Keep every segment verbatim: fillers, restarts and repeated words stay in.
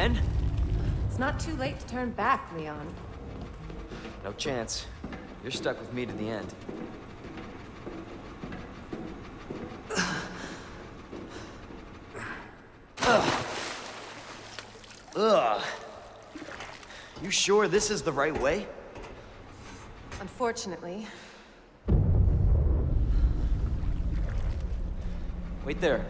again? It's not too late to turn back, Leon. No chance. You're stuck with me to the end. Ugh. Ugh. You sure this is the right way? Unfortunately. Wait there.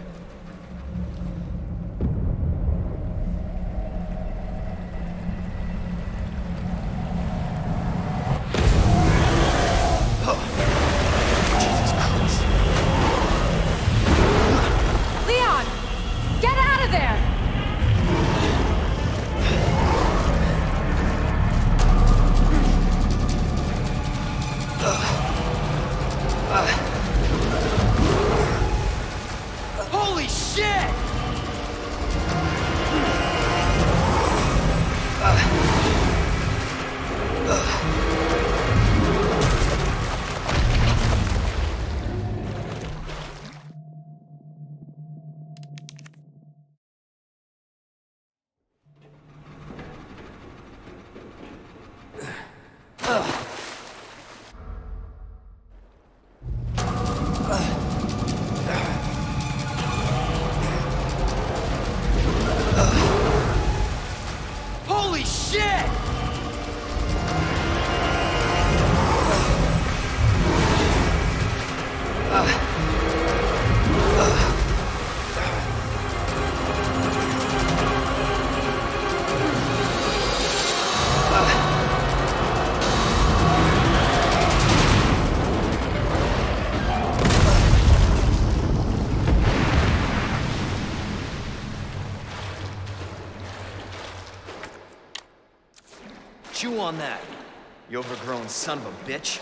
Chew on that, you overgrown son of a bitch.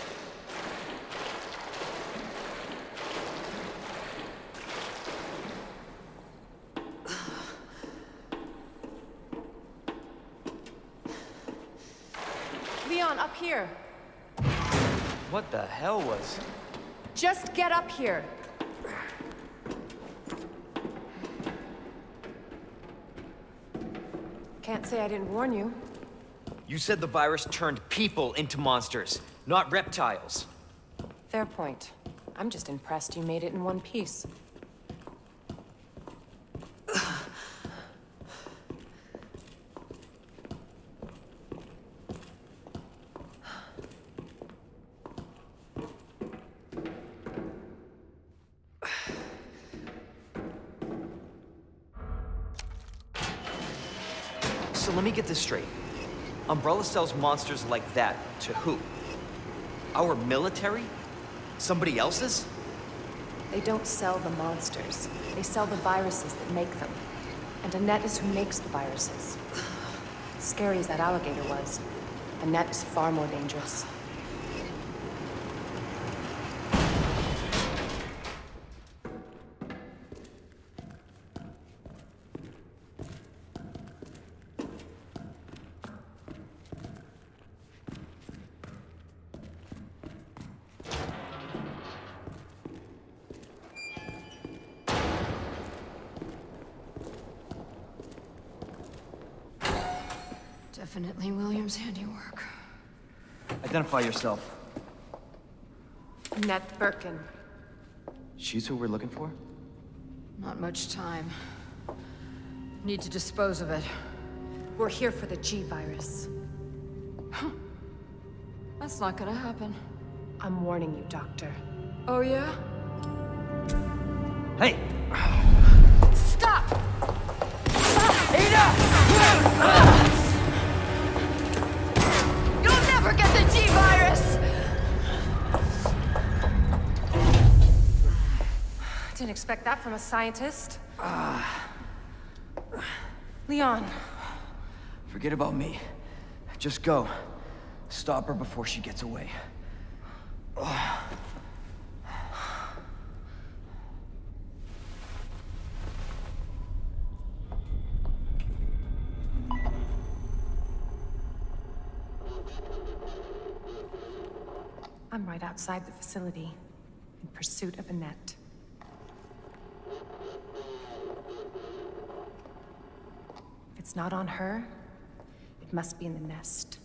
Leon, up here. What the hell was... Just get up here. Can't say I didn't warn you. You said the virus turned people into monsters, not reptiles. Fair point. I'm just impressed you made it in one piece. So let me get this straight. Umbrella sells monsters like that to who? Our military? Somebody else's? They don't sell the monsters. They sell the viruses that make them. And Annette is who makes the viruses. Scary as that alligator was, Annette is far more dangerous. Definitely William's handiwork. Identify yourself. Annette Birkin. She's who we're looking for? Not much time. Need to dispose of it. We're here for the G virus. That's not gonna happen. I'm warning you, Doctor. Oh, yeah? Hey! Stop! Ada! You'll never get the G virus! Didn't expect that from a scientist. Leon. Forget about me. Just go. Stop her before she gets away. I'm right outside the facility, in pursuit of Annette. If it's not on her, it must be in the nest.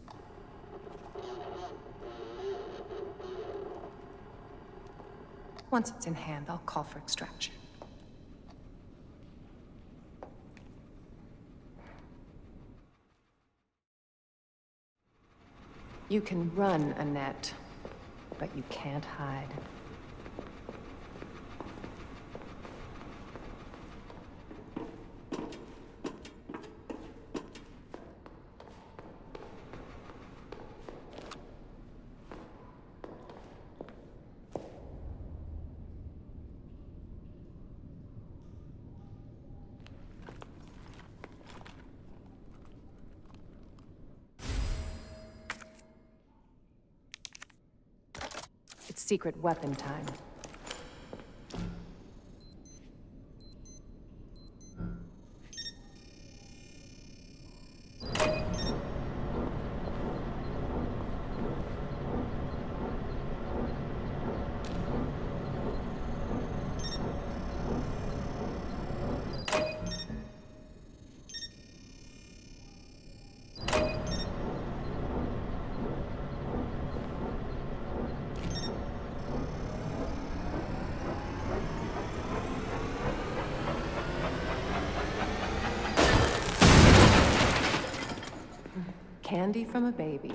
Once it's in hand, I'll call for extraction. You can run, Annette, but you can't hide. It's secret weapon time. Candy from a baby.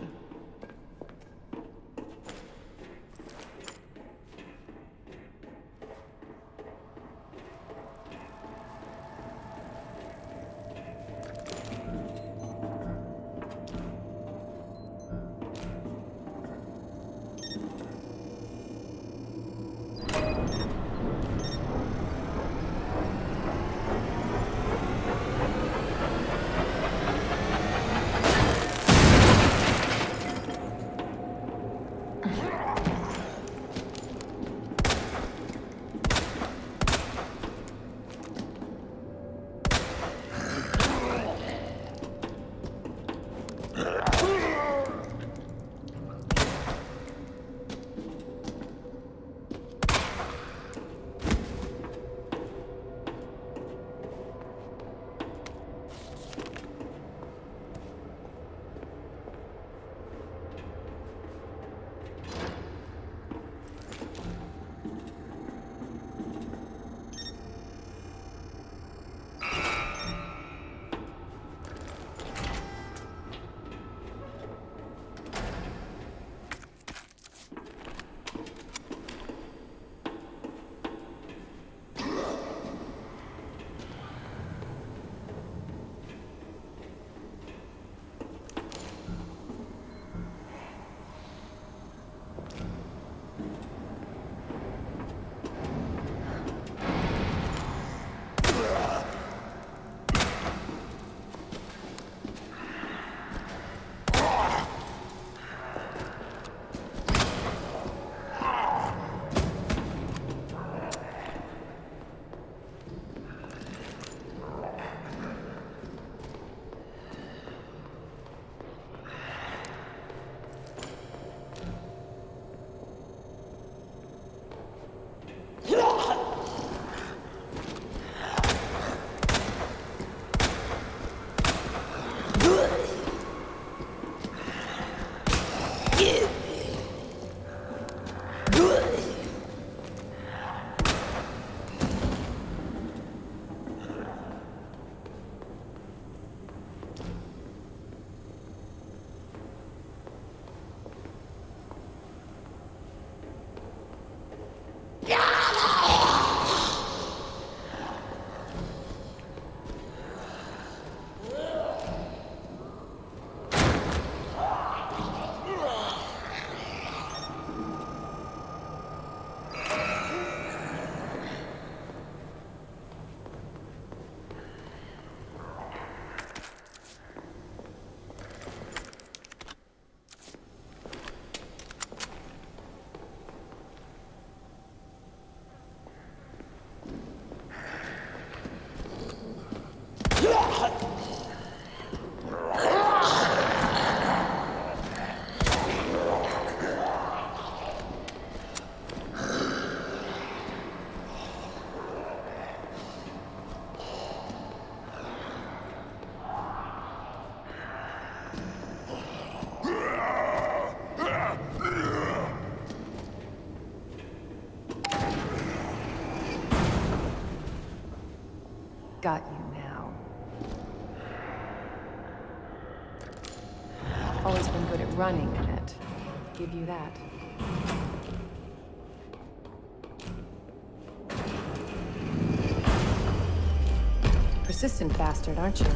Got you now. Always been good at running, Annette. Give you that. Persistent bastard, aren't you?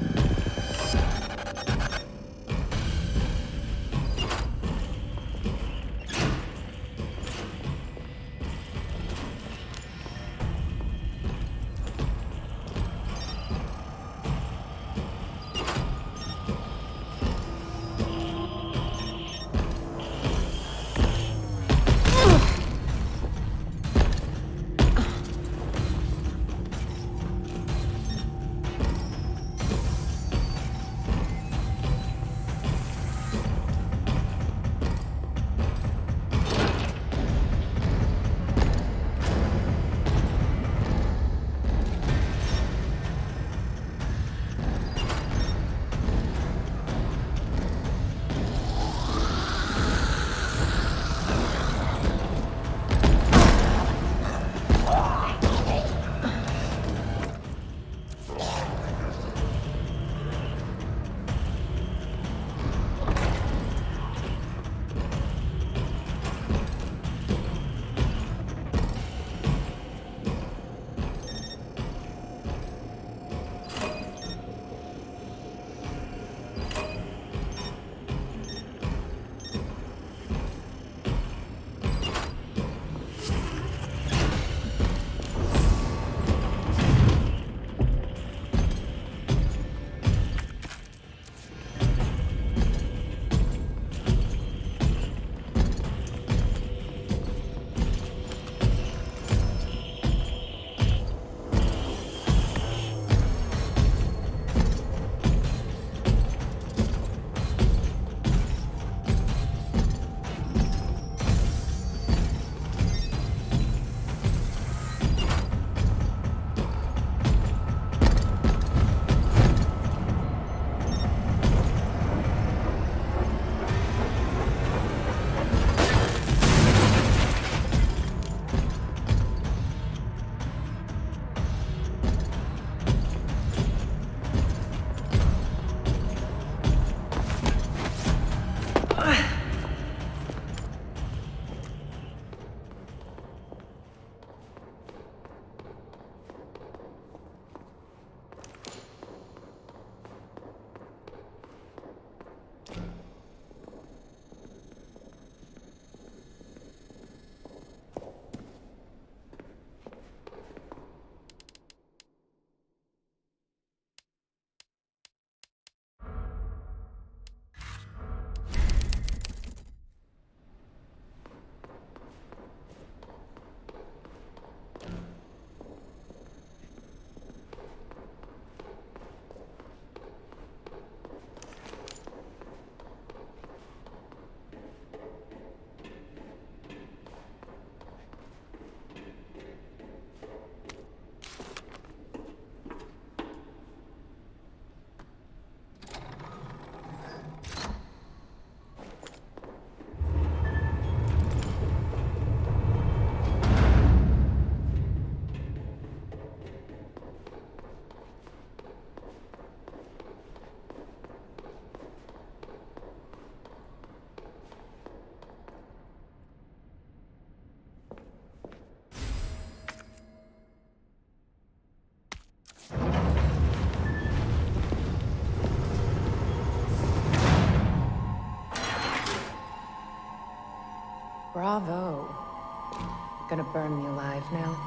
Bravo. You're gonna burn me alive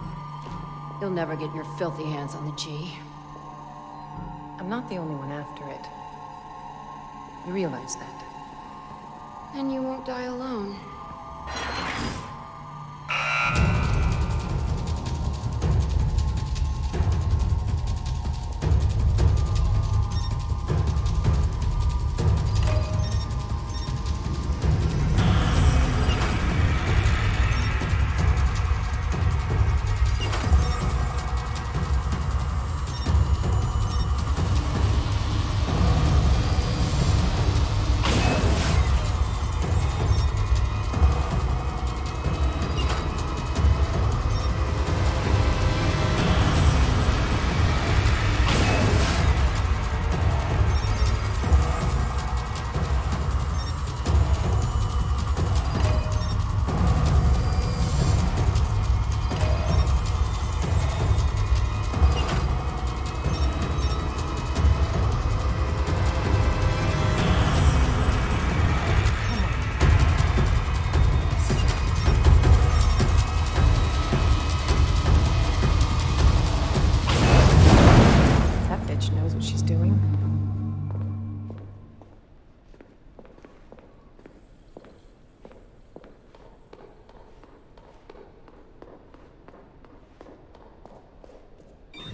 now? You'll never get your filthy hands on the G. I'm not the only one after it. You realize that? And you won't die alone.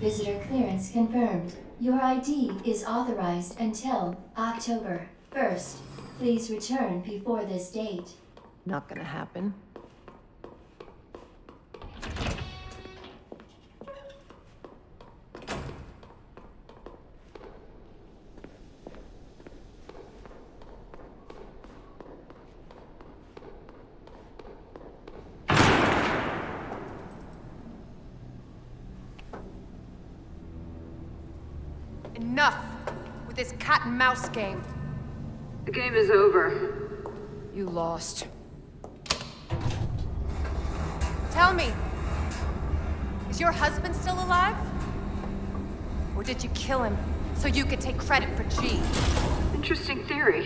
Visitor clearance confirmed. Your I D is authorized until October first. Please return before this date. Not gonna happen. Enough with this cat and mouse game. The game is over. You lost. Tell me, is your husband still alive? Or did you kill him so you could take credit for G? Interesting theory.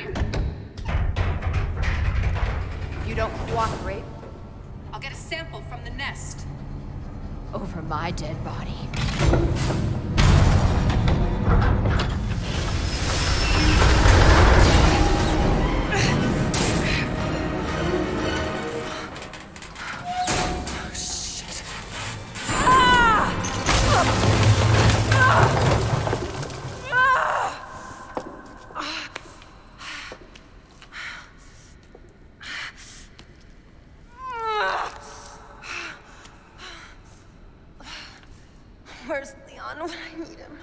If you don't cooperate, I'll get a sample from the nest. Over my dead body. Where's Leon when I need him?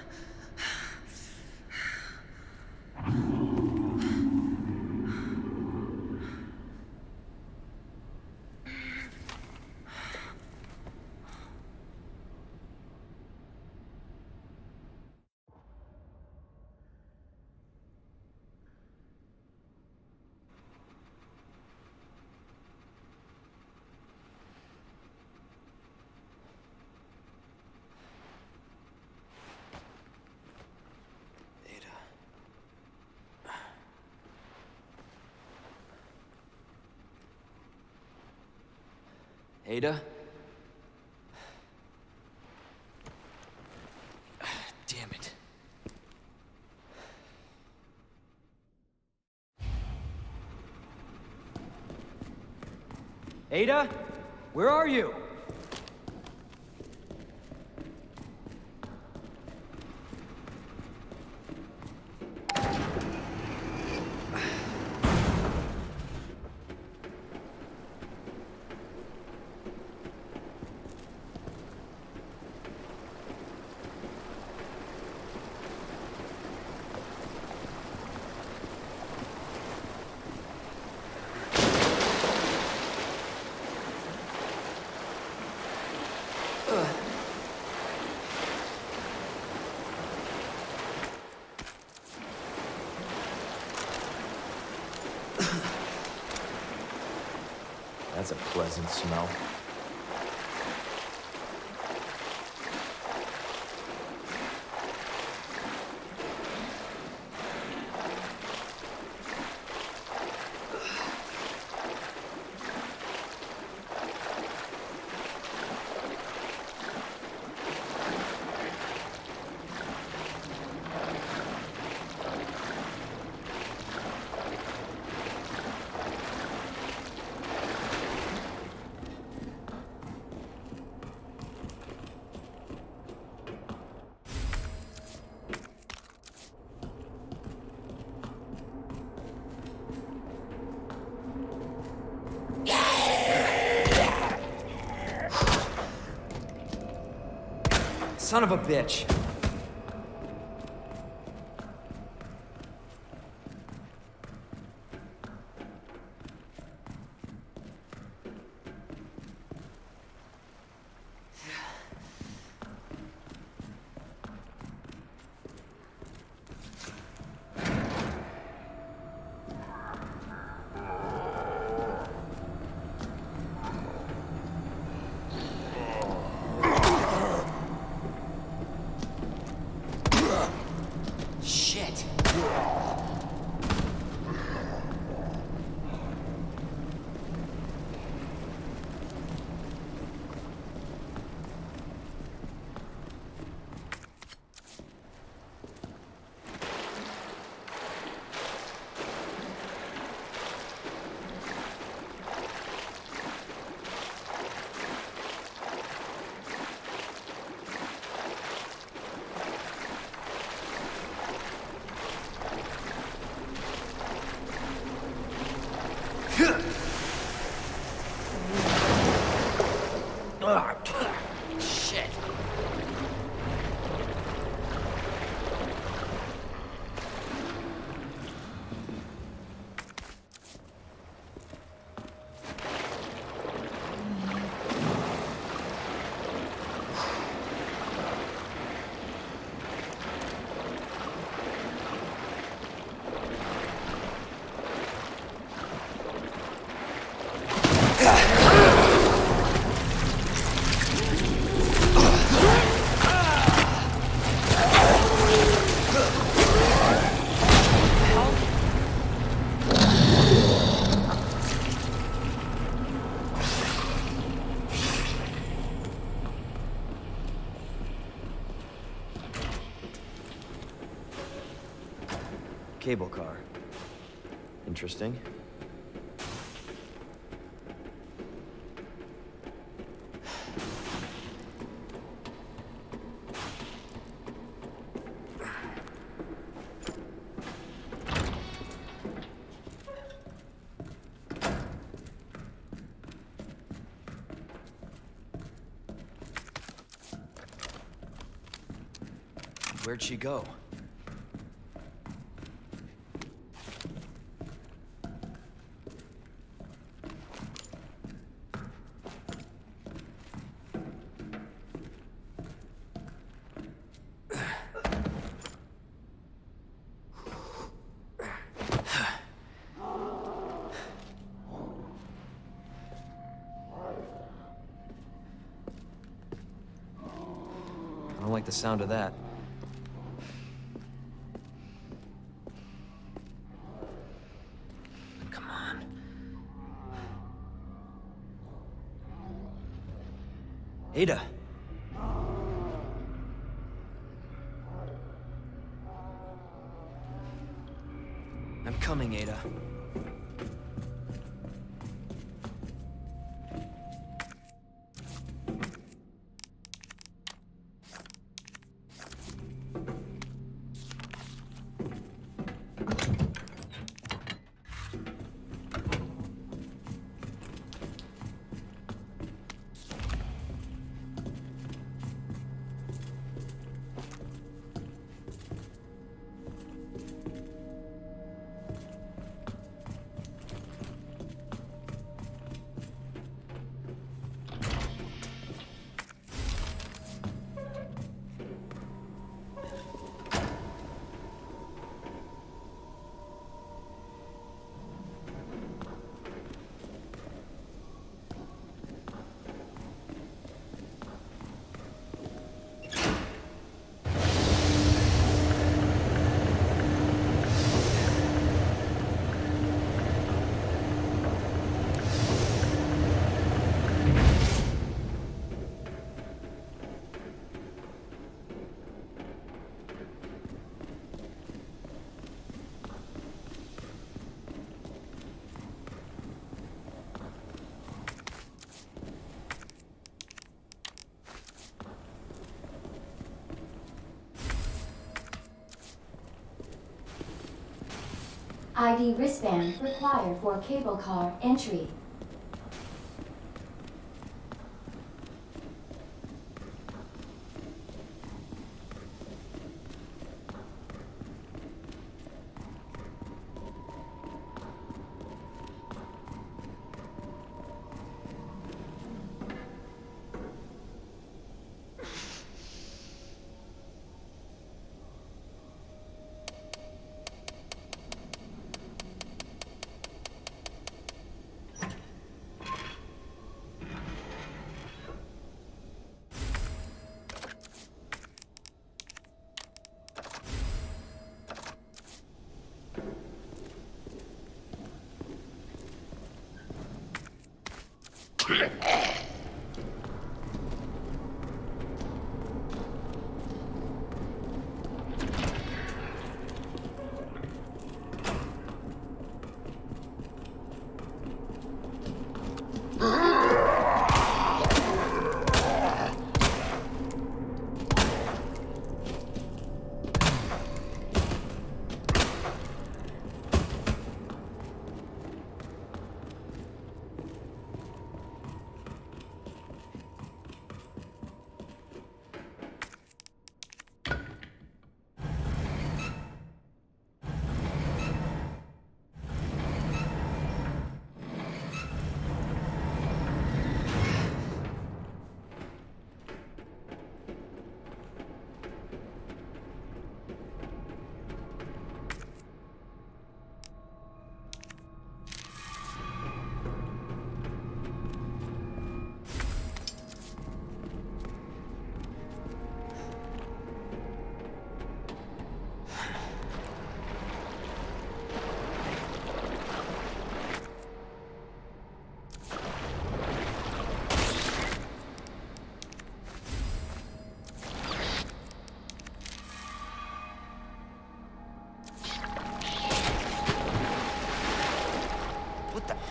Ada? Damn it. Ada? Where are you? That's a pleasant smell. Son of a bitch. cable car. Interesting. Where'd she go? I don't like the sound of that. Come on. Ada. I'm coming, Ada. I D wristband required for cable car entry.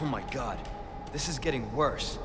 Oh my god, this is getting worse.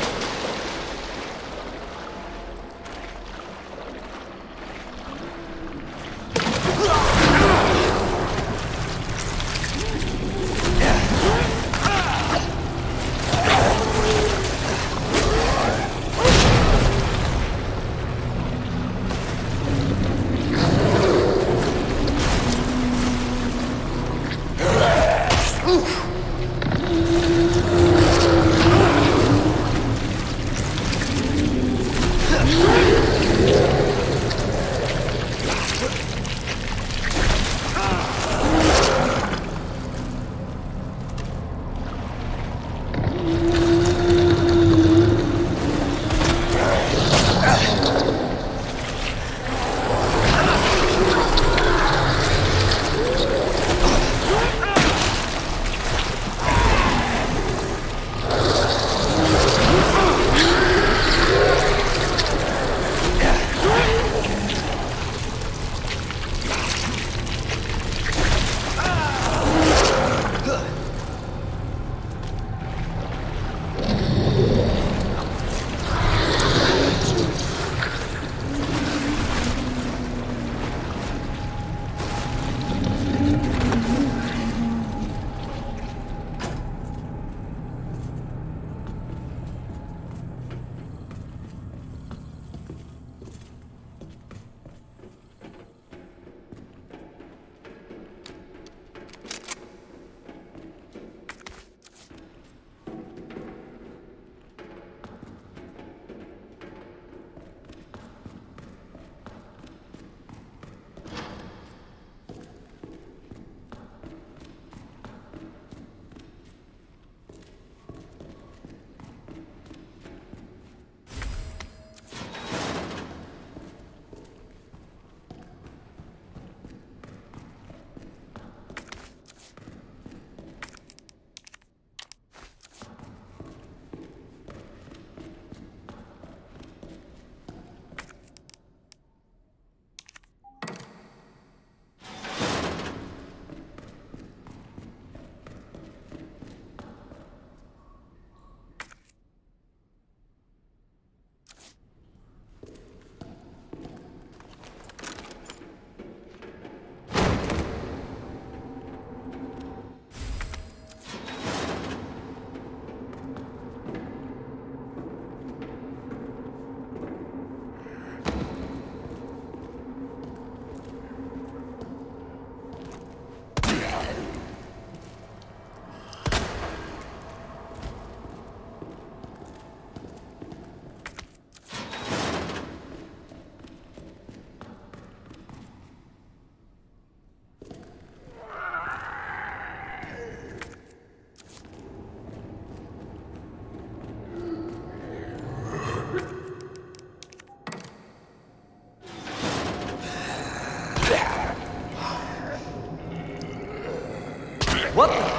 What the?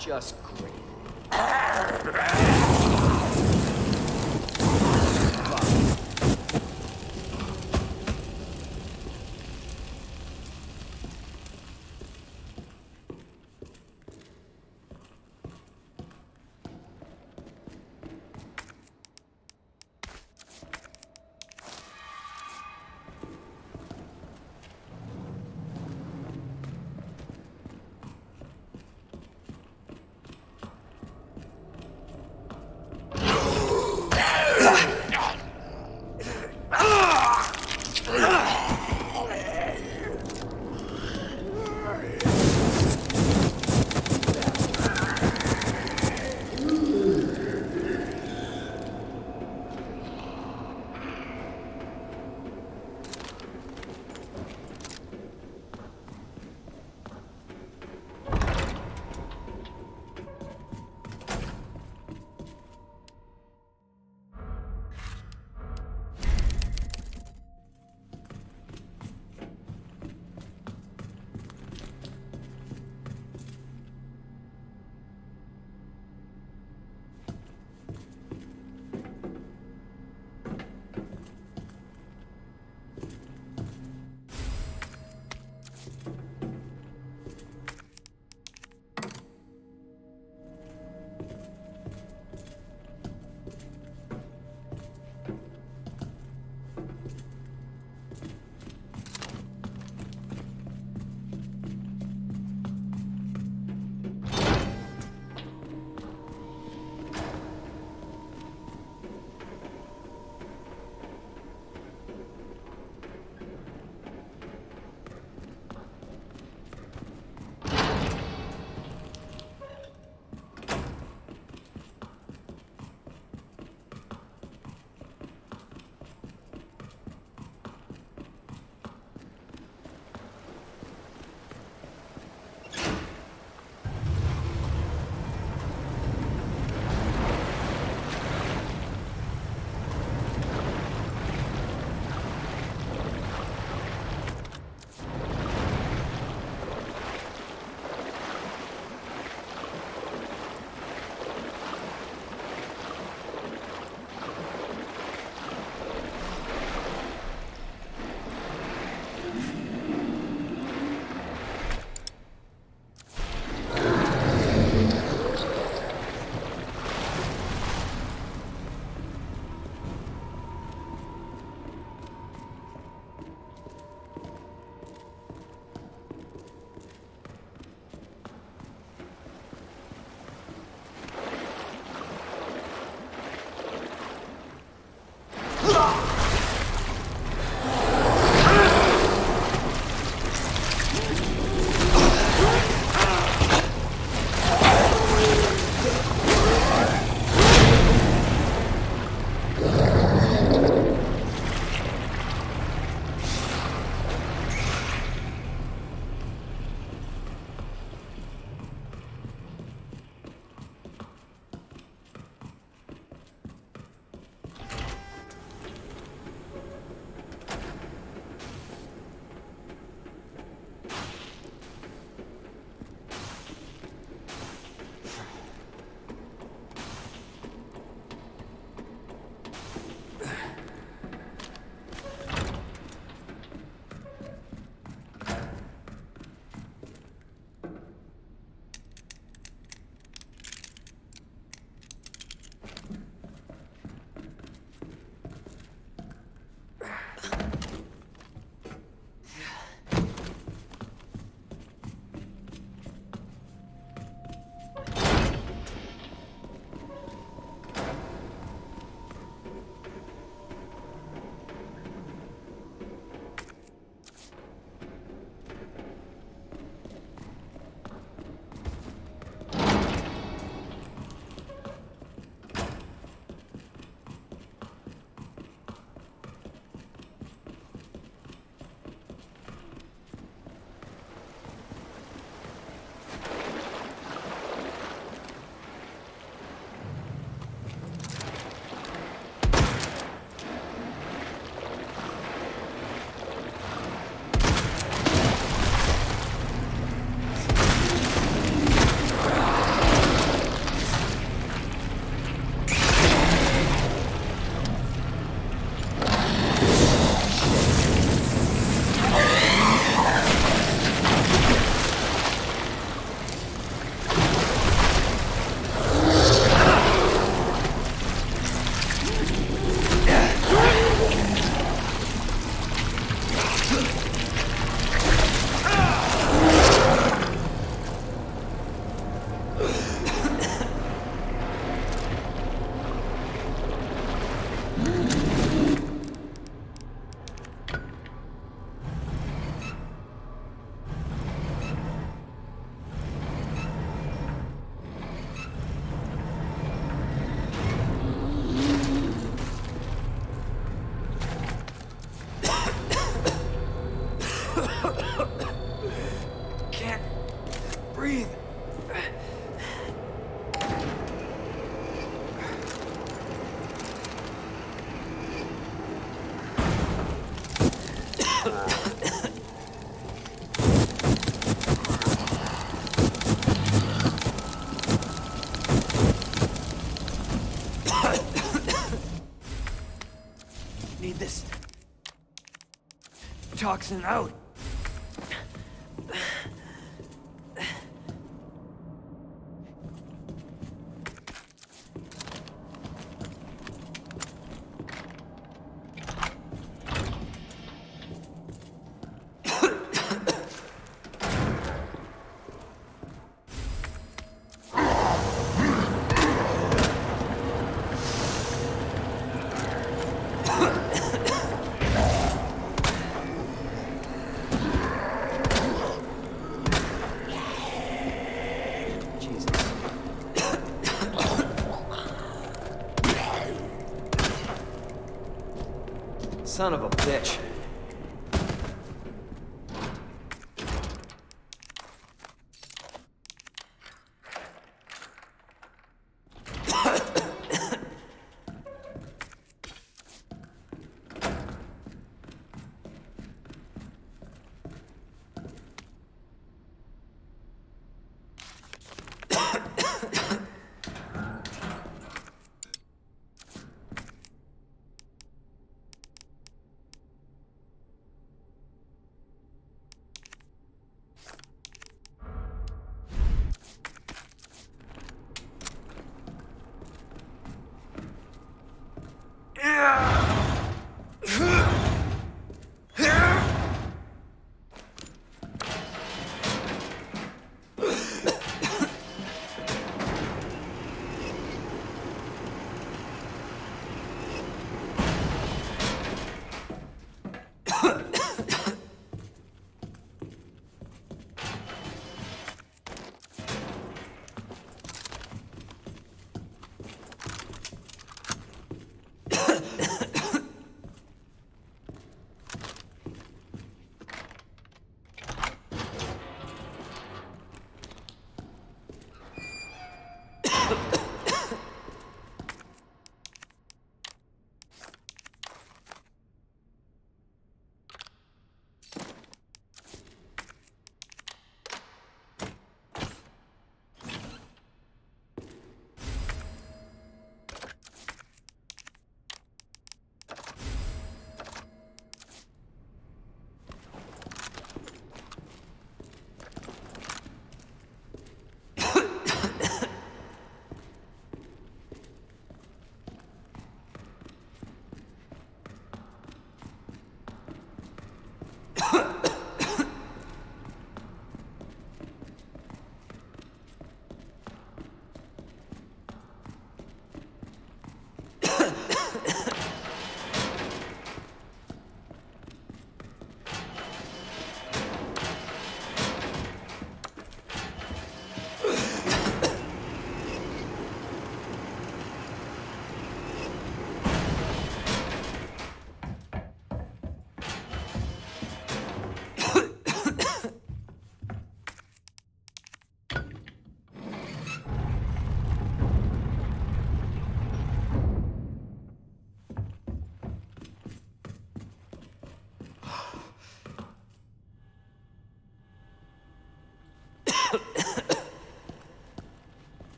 just great. toxin out. Son of a bitch.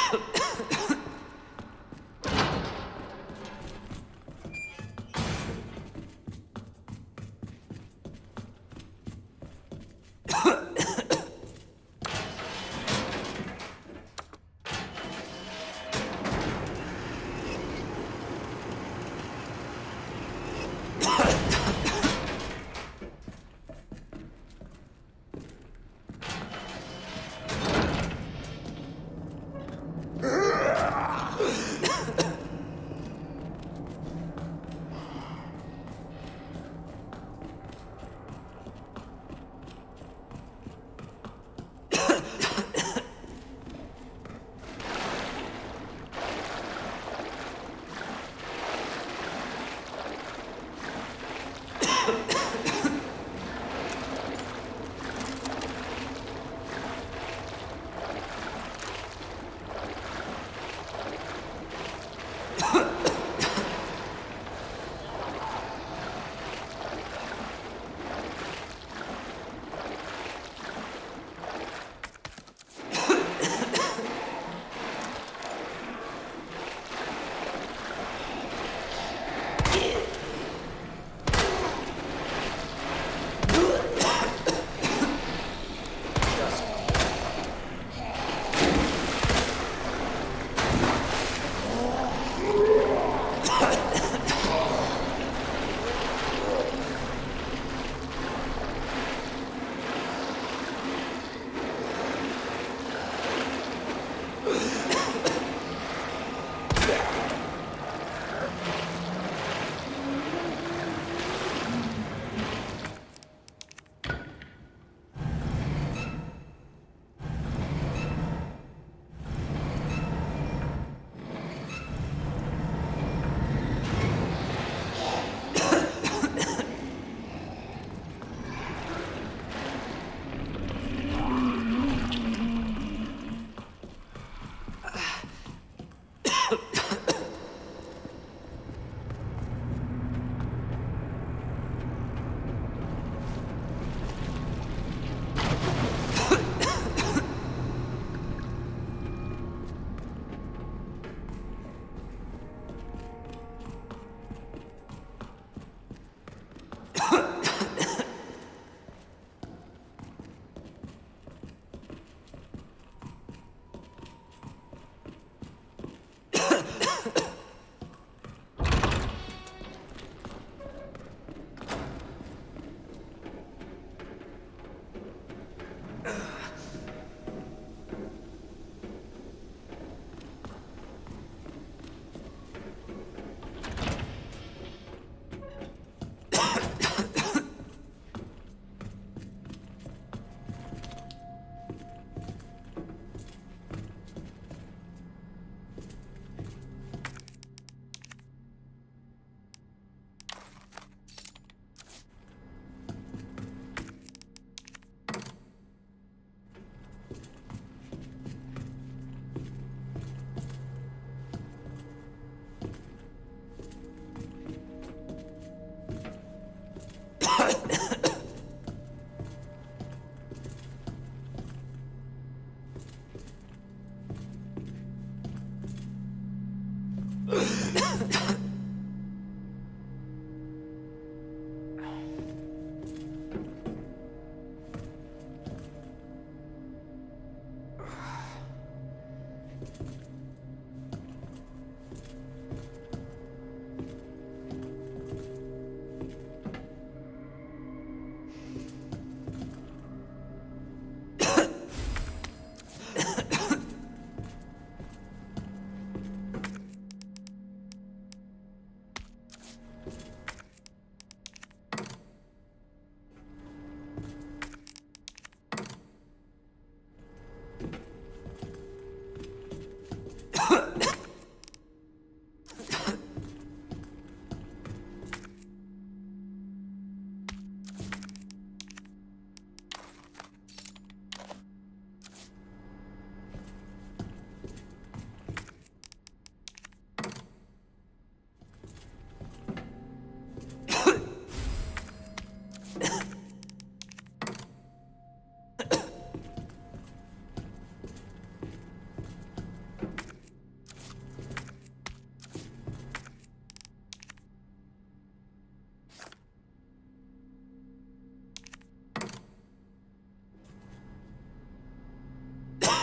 Ugh!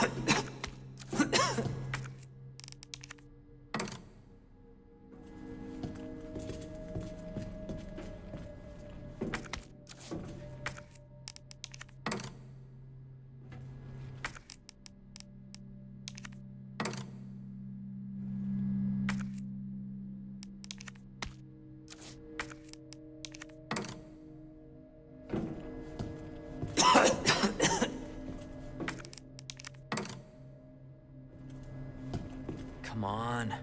Come on.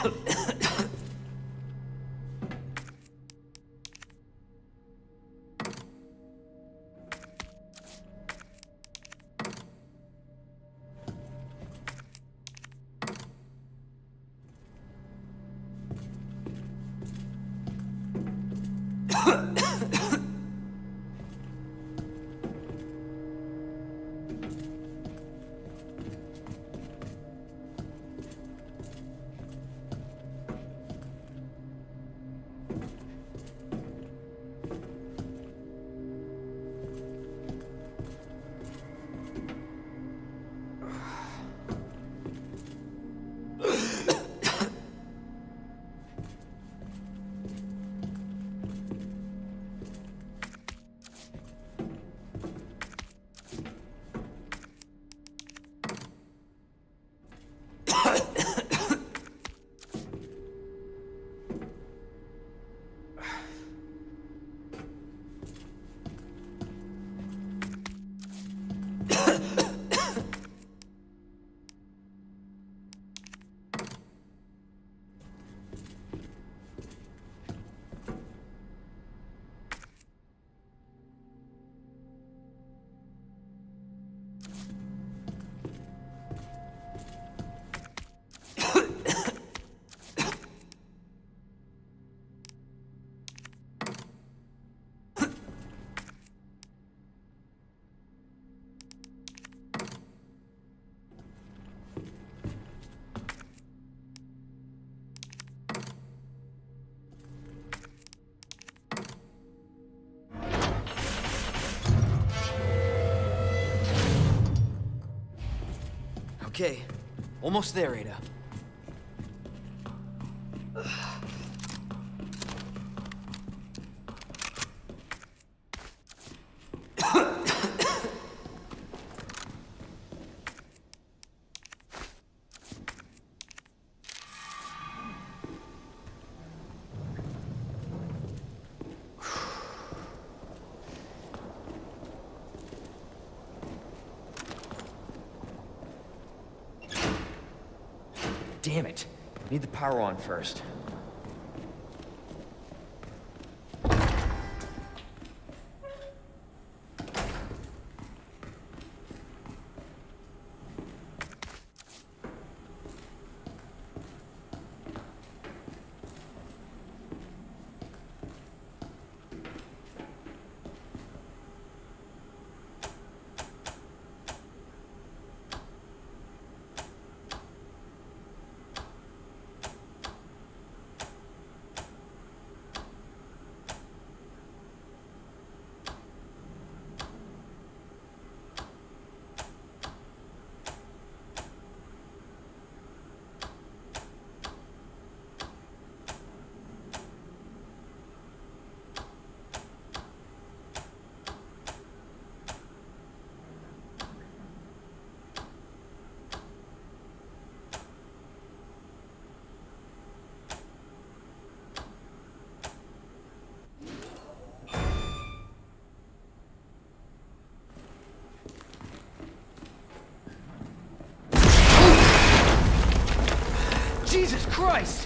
Okay, almost there, Ada. Damn it. Need the power on first. Jesus Christ!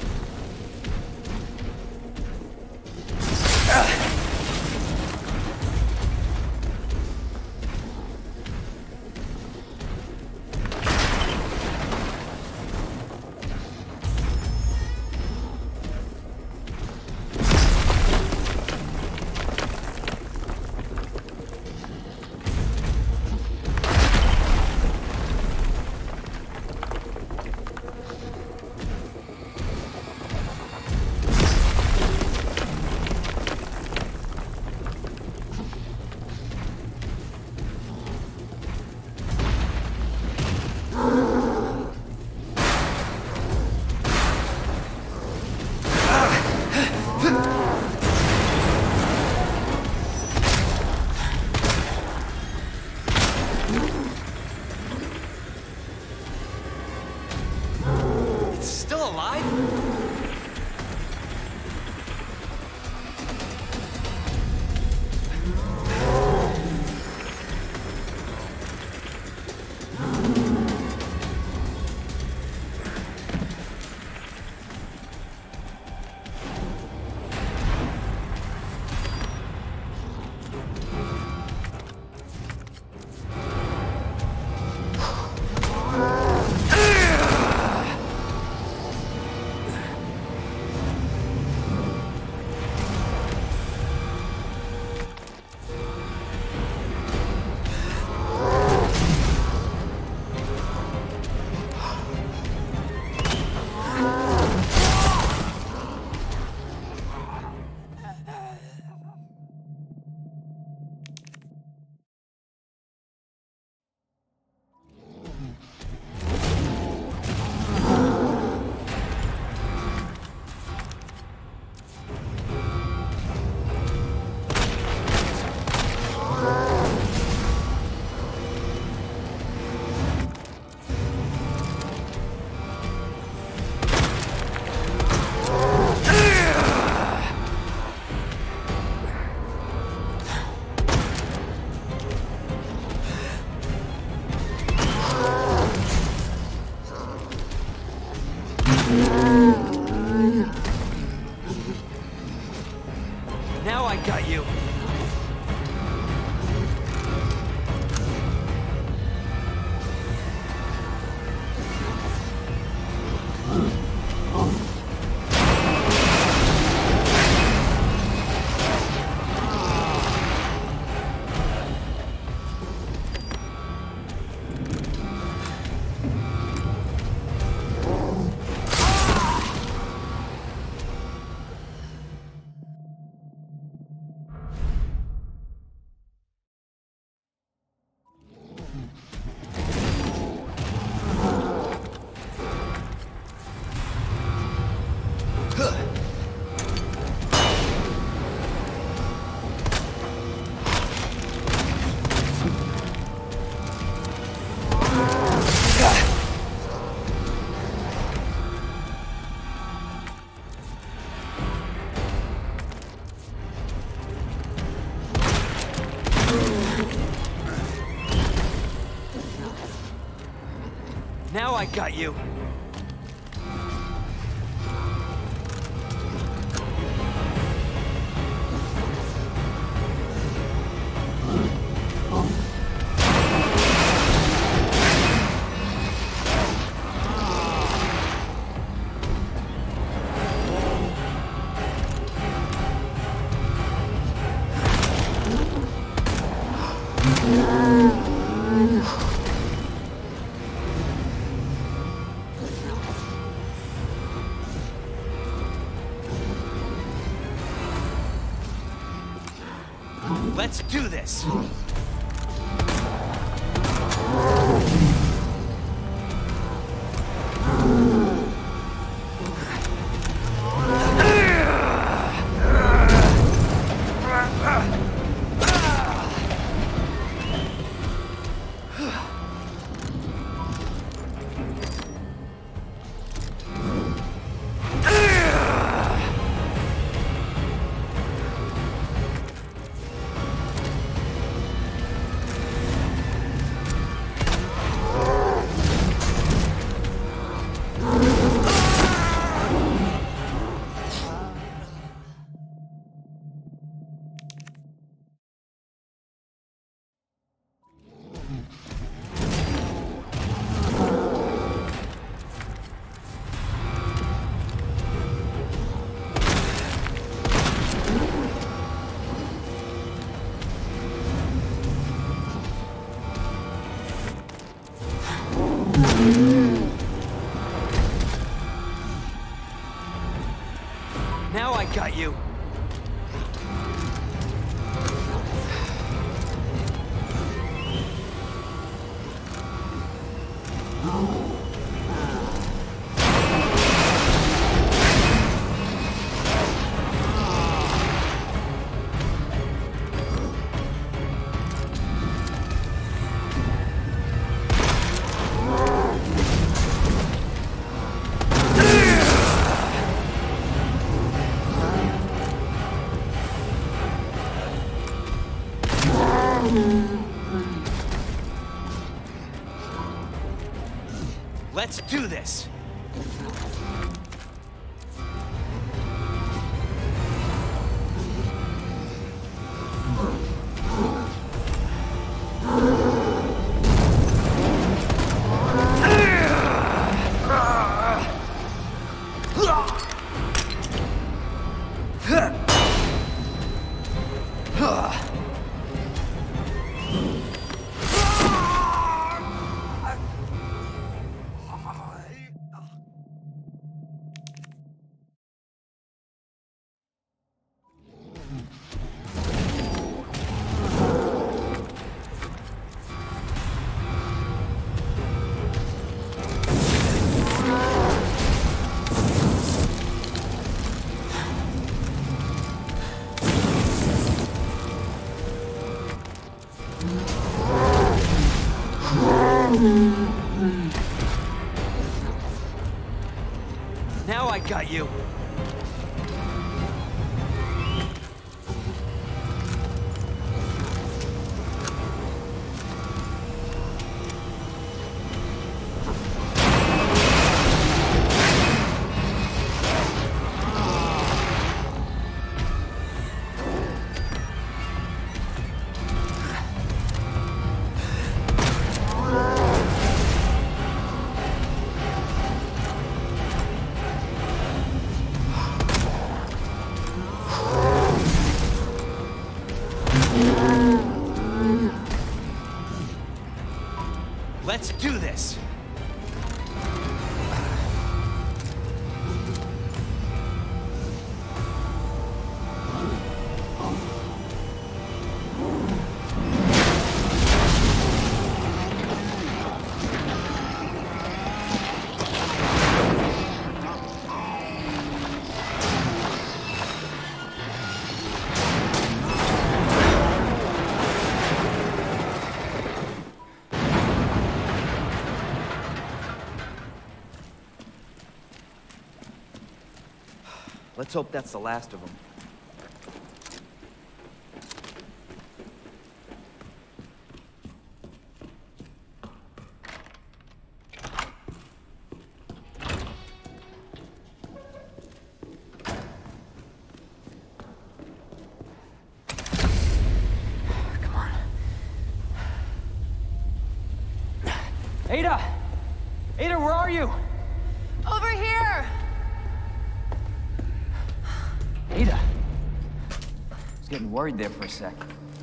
Now I got you. Now I got you. Let's do this! Now I got you. Let's do this! Now I got you. Let's do this! Let's hope that's the last of them. Come on. Ada! Ada, where are you? Over here! Ada! I was getting worried there for a sec.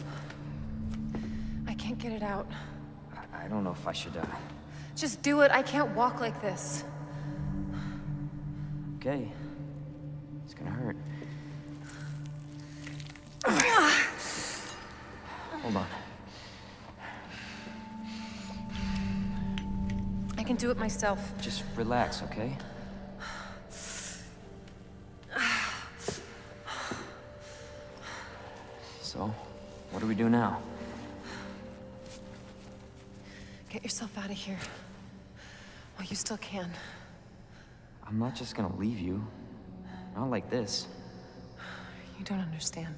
I can't get it out. I, I don't know if I should, uh... Just do it. I can't walk like this. Okay. It's gonna hurt. Hold on. I can do it myself. Just relax, okay? So, what do we do now? Get yourself out of here. While you still can. I'm not just gonna leave you. Not like this. You don't understand.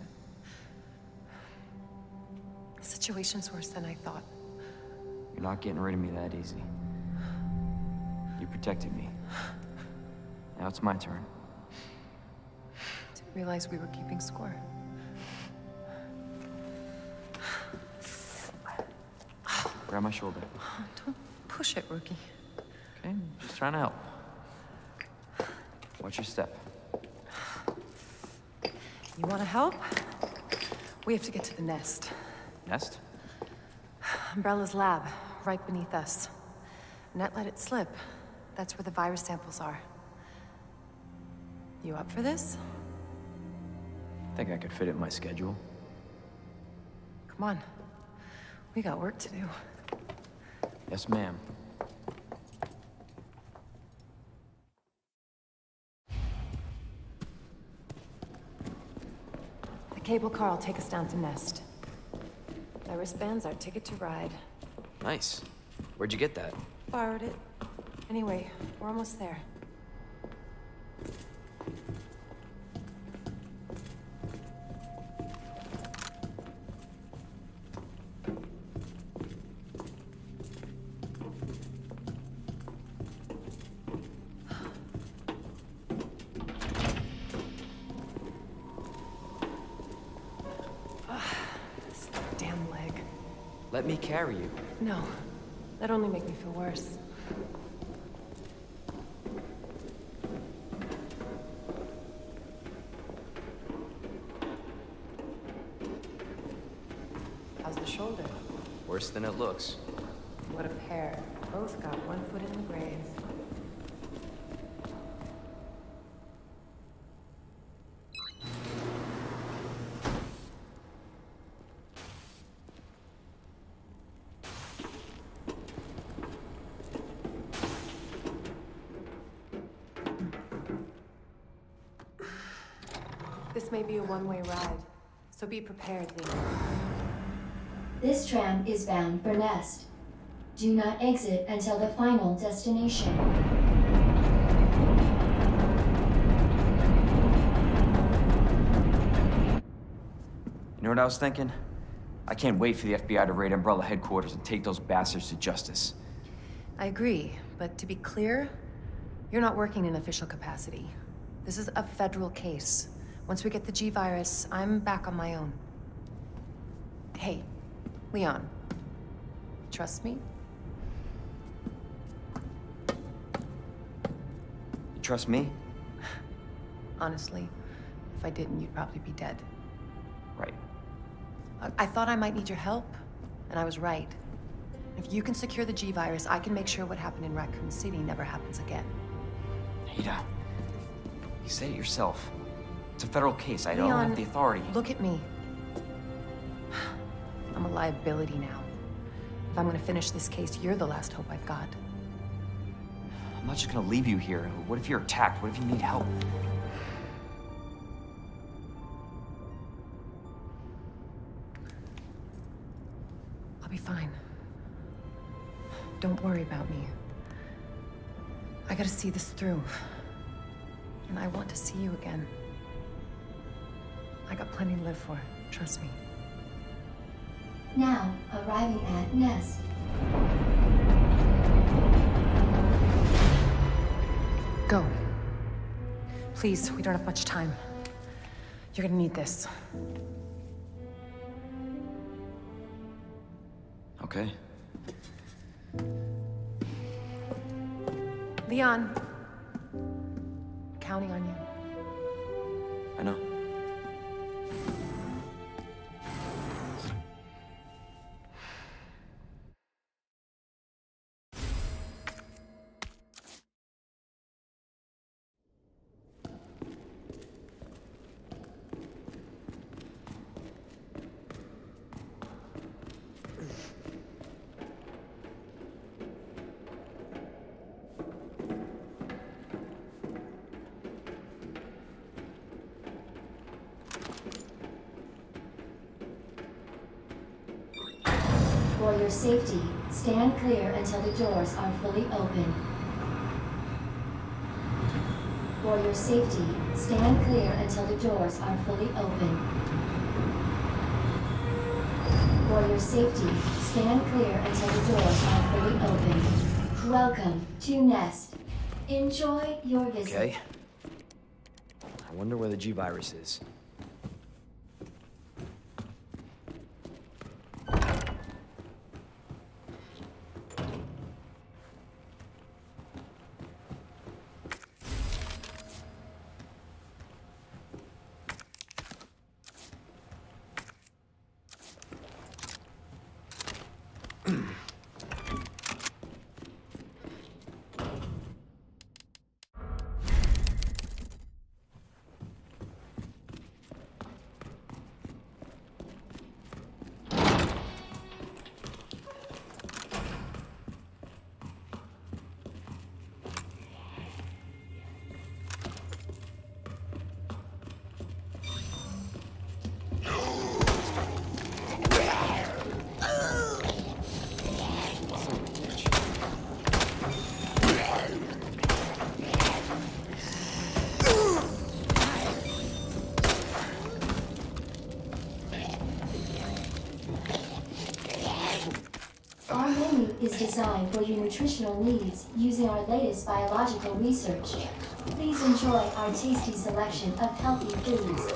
The situation's worse than I thought. You're not getting rid of me that easy. You protected me. Now it's my turn. Didn't realize we were keeping score. Grab my shoulder. Don't push it, rookie. Okay, I'm just trying to help. Watch your step. You want to help? We have to get to the nest. Nest? Umbrella's lab, right beneath us. Net let it slip. That's where the virus samples are. You up for this? I think I could fit it in my schedule. Come on. We got work to do. Yes, ma'am. The cable car will take us down to Nest. My wristband's our ticket to ride. Nice. Where'd you get that? Borrowed it. Anyway, we're almost there. This damn leg. Let me carry you. No, that'd only make me feel worse. How's the shoulder? Worse than it looks. What a pair. Both got one foot in the grave. This may be a one-way ride, so be prepared, Lena. This tram is bound for Nest. Do not exit until the final destination. You know what I was thinking? I can't wait for the F B I to raid Umbrella headquarters and take those bastards to justice. I agree, but to be clear, you're not working in official capacity. This is a federal case. Once we get the G virus, I'm back on my own. Hey, Leon. Trust me? You trust me? Honestly, if I didn't, you'd probably be dead. Right. I, I thought I might need your help, and I was right. If you can secure the G virus, I can make sure what happened in Raccoon City never happens again. Ada, you said it yourself. It's a federal case. I don't Leon, have the authority. Look at me. I'm a liability now. If I'm gonna finish this case, you're the last hope I've got. I'm not just gonna leave you here. What if you're attacked? What if you need help? I'll be fine. Don't worry about me. I gotta see this through. And I want to see you again. I got plenty to live for, trust me. Now, arriving at Nest. Go. Please, we don't have much time. You're gonna need this. Okay. Leon. Counting on you. I know. For your safety, stand clear until the doors are fully open. For your safety, stand clear until the doors are fully open. For your safety, stand clear until the doors are fully open. Welcome to Nest. Enjoy your visit. Okay. I wonder where the G virus is. Our menu is designed for your nutritional needs using our latest biological research. Please enjoy our tasty selection of healthy foods.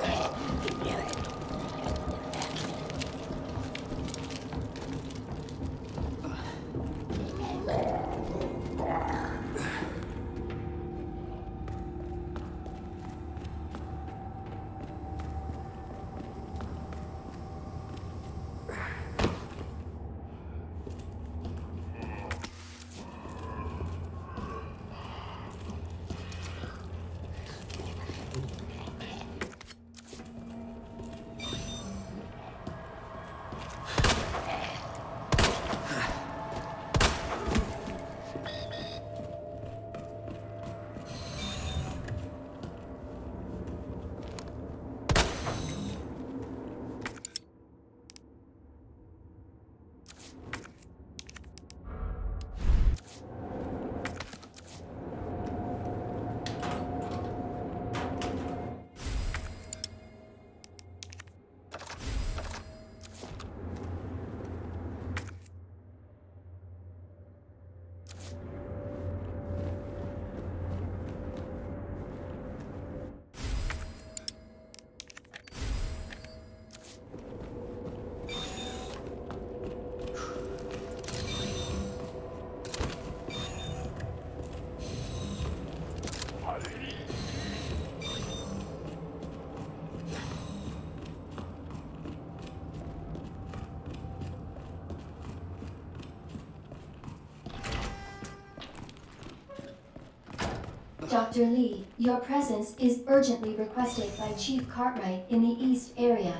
Doctor Lee, your presence is urgently requested by Chief Cartwright in the East area.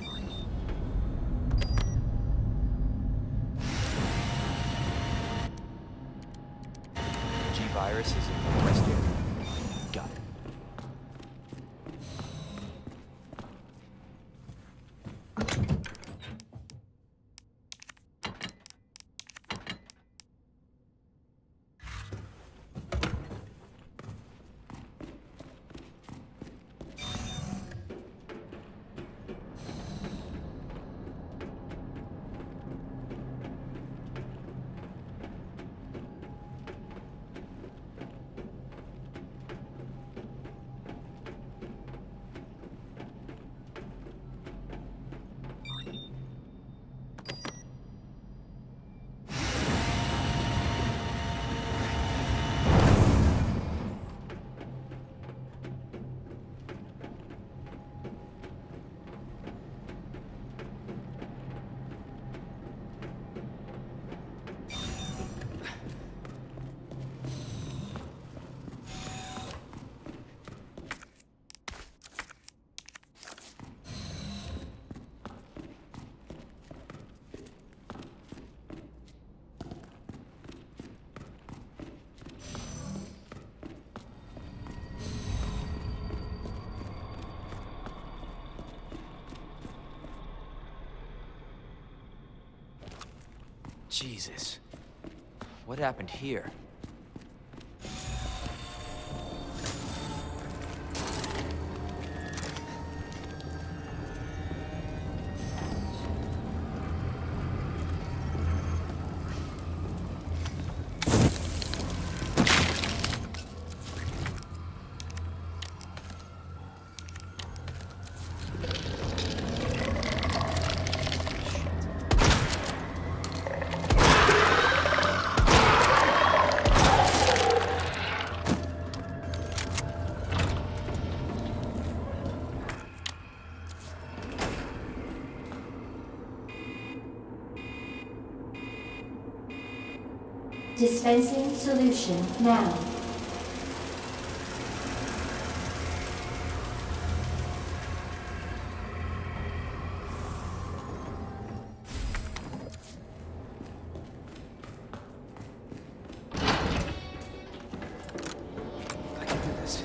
G-Virus is in the West area. Got it. Jesus. What happened here? Dispensing solution now. I can do this.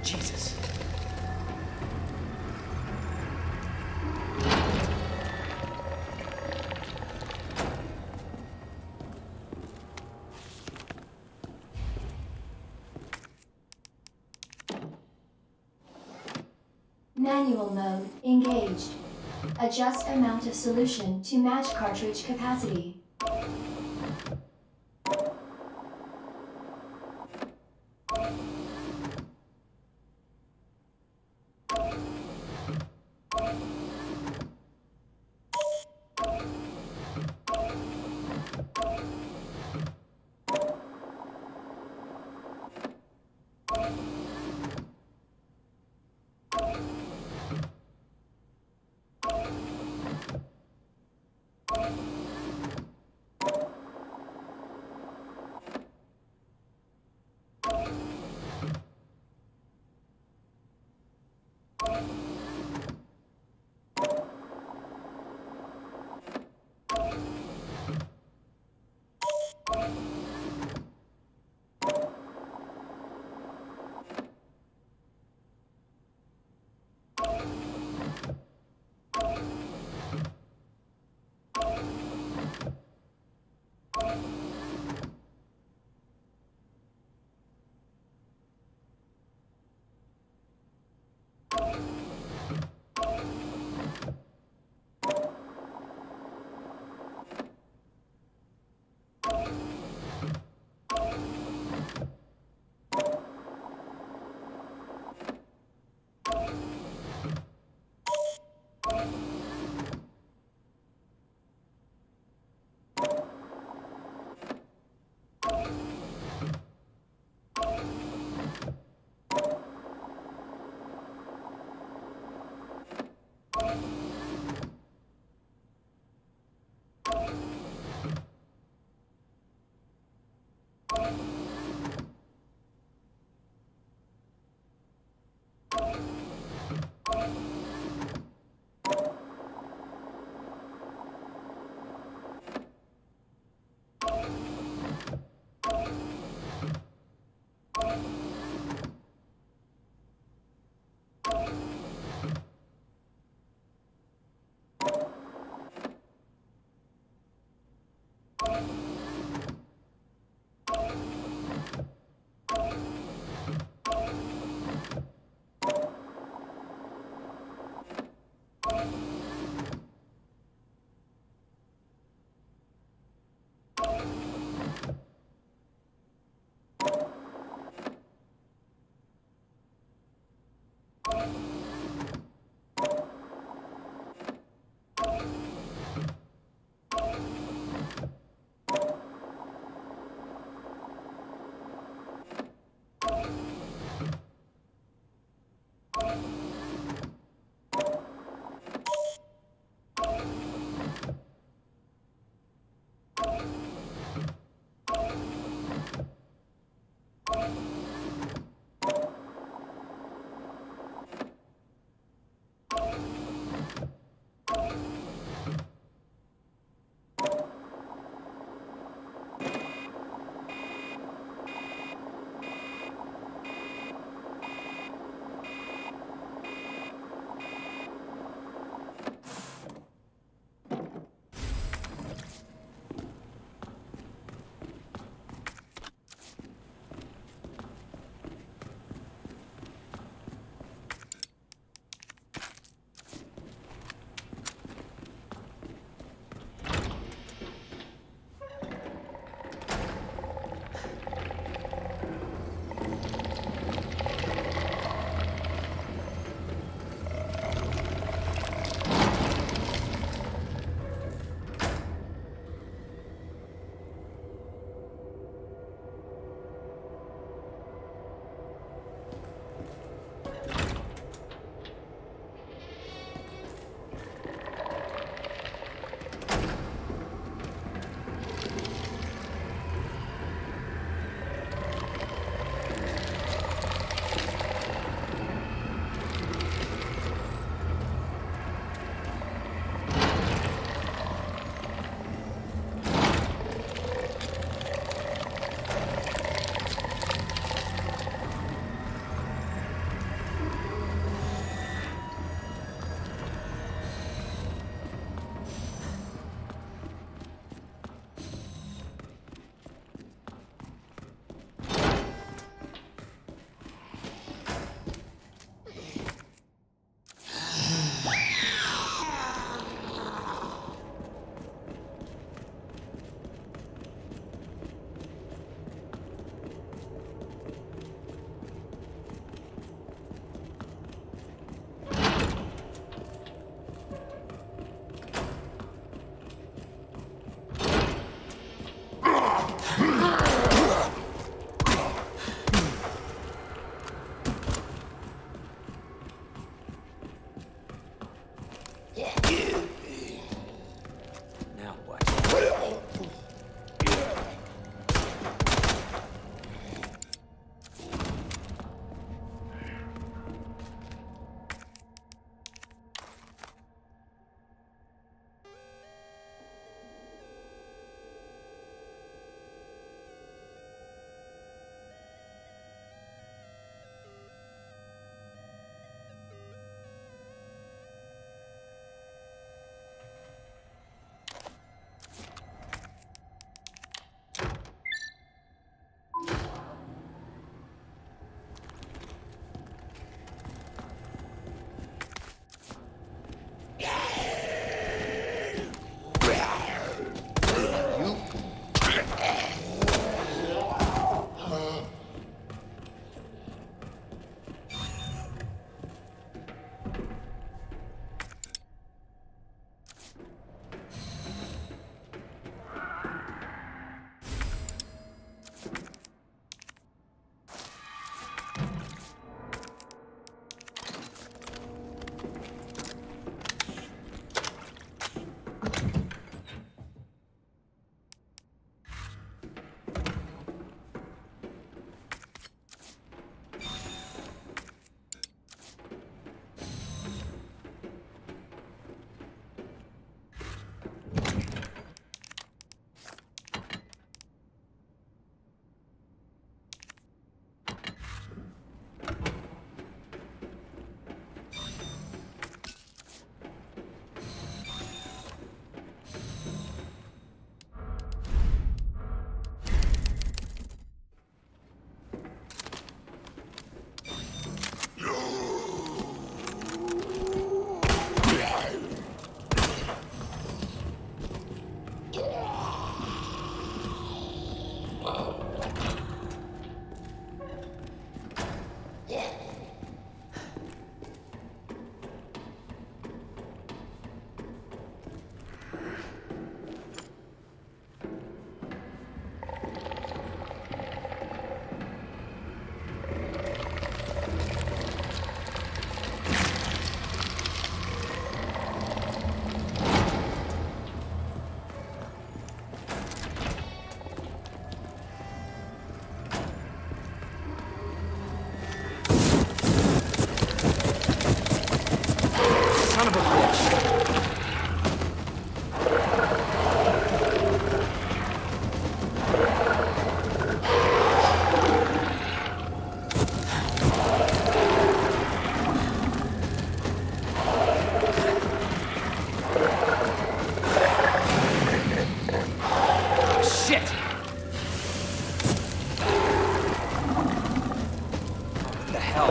Jesus. Manual mode engaged. Adjust amount of solution to match cartridge capacity.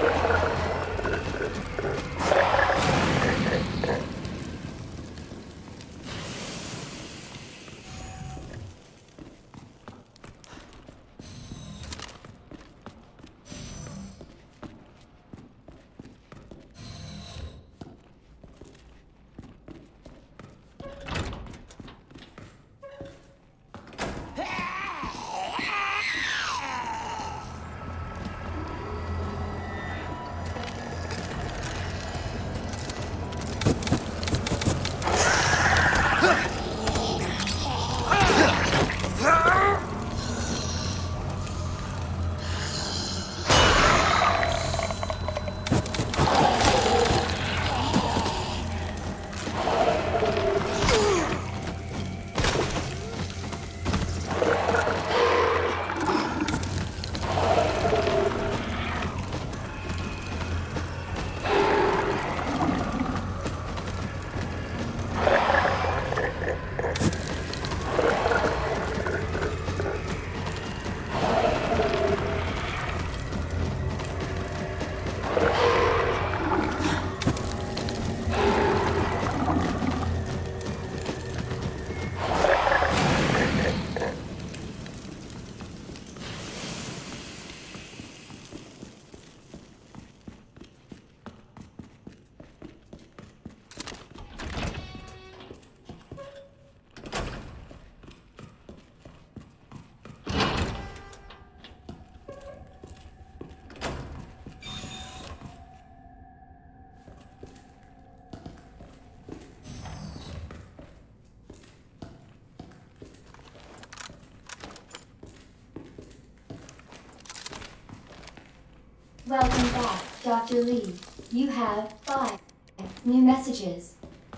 Welcome back, Doctor Lee. You have five new messages.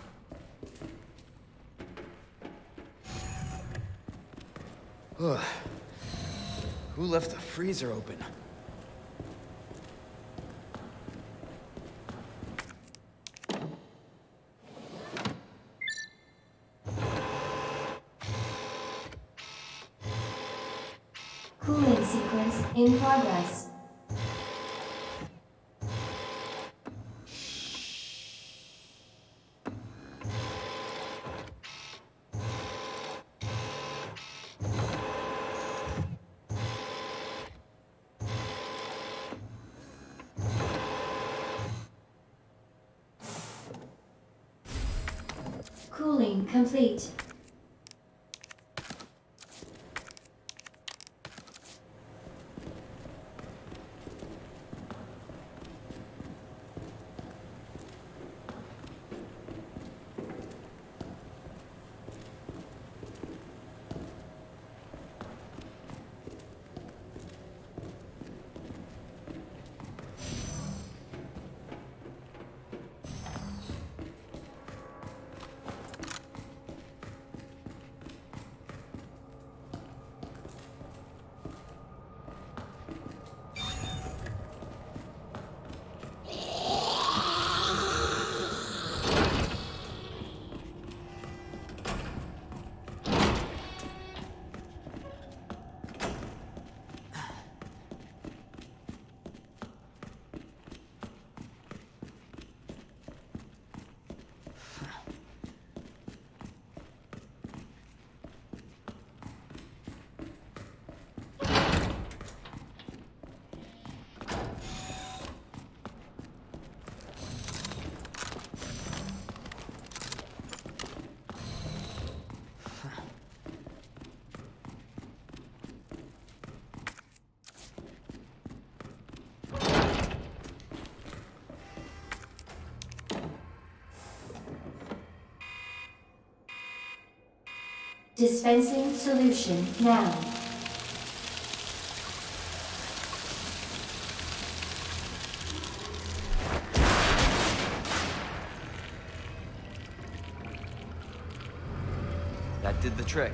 Ugh. Who left the freezer open? Cooling sequence in progress. Cooling complete. Dispensing solution now. That did the trick.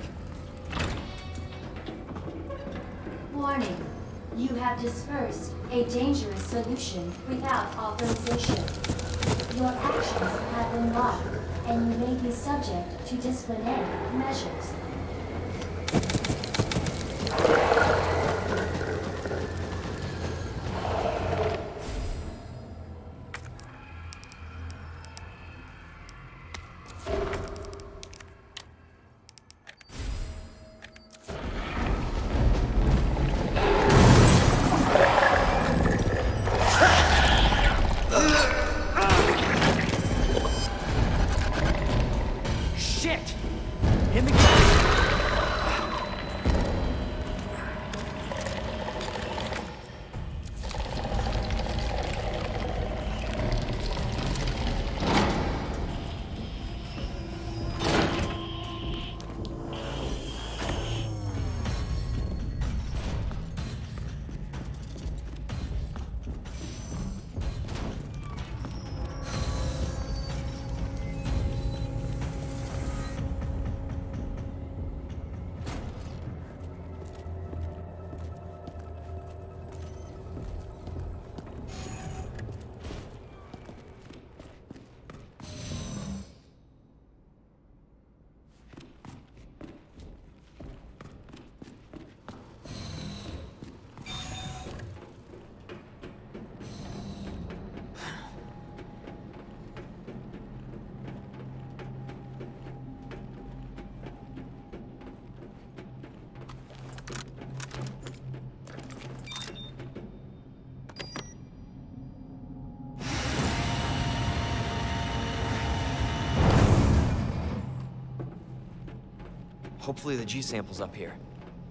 Warning. You have dispersed a dangerous solution without authorization. Your actions have been locked, and you may be subject to disciplinary measures. Hopefully the G sample's up here.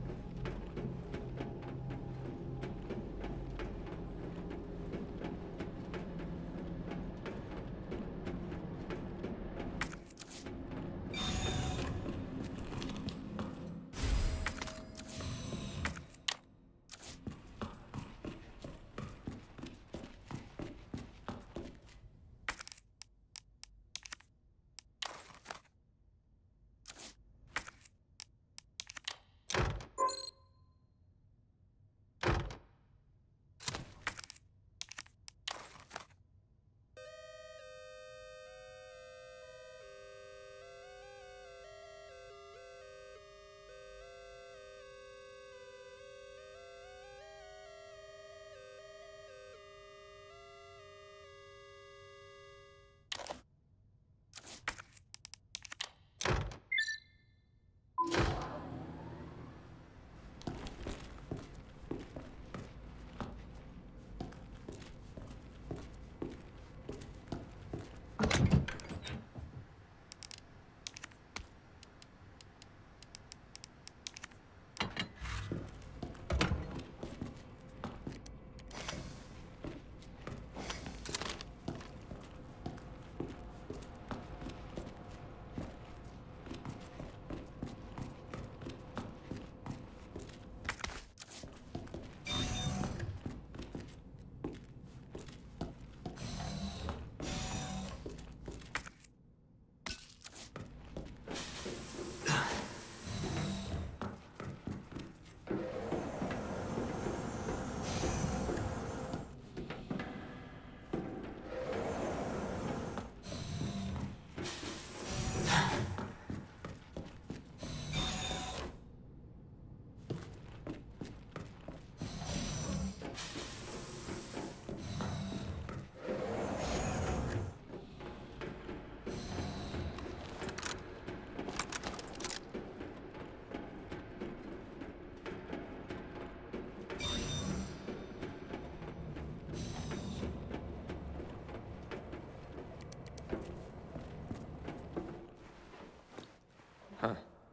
Huh.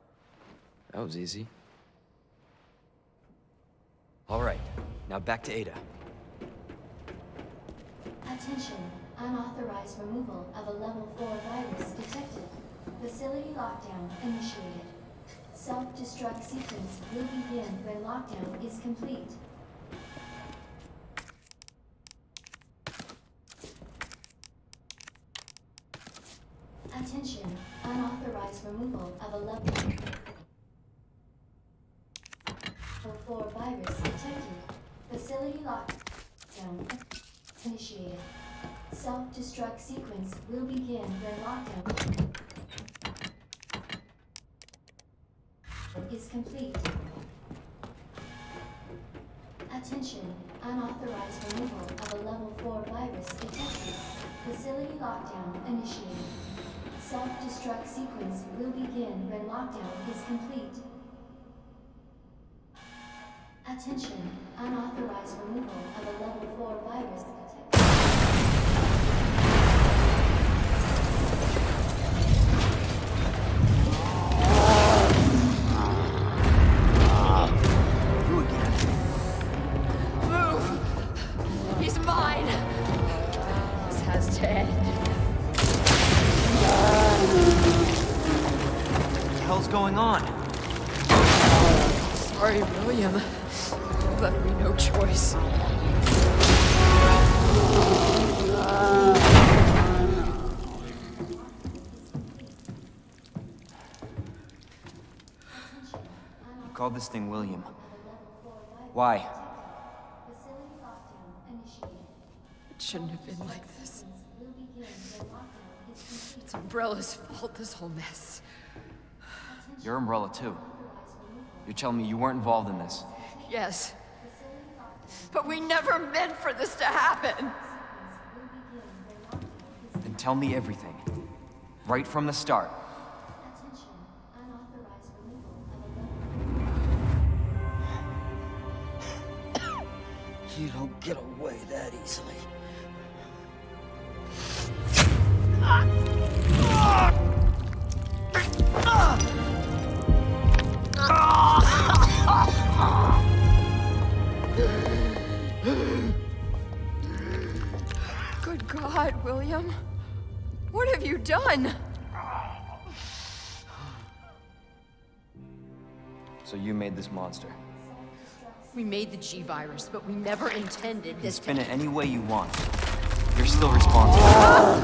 That was easy. All right, now back to Ada. Attention. Unauthorized removal of a level four virus detected. Facility lockdown initiated. Self-destruct sequence will begin when lockdown is complete. Attention. Unauthorized removal of a level four virus detected. Facility lockdown initiated. Self-destruct sequence will begin when lockdown is complete. Attention. Unauthorized removal of a level four virus detected. Facility lockdown initiated. Self-destruct sequence will begin when lockdown is complete. Attention. Unauthorized removal of a level four virus detected. You again. Move! He's mine! This has to end. What the hell's going on? Sorry, William. You left me no choice. You called this thing William. Why? It shouldn't have been like this. It's Umbrella's fault, this whole mess. You're Umbrella too. You're telling me you weren't involved in this? Yes. But we never meant for this to happen. Then tell me everything. Right from the start. You don't get away that easily. Good God, William. What have you done? So you made this monster. We made the G virus, but we never intended You can this spin to... it any way you want. You're still responsible.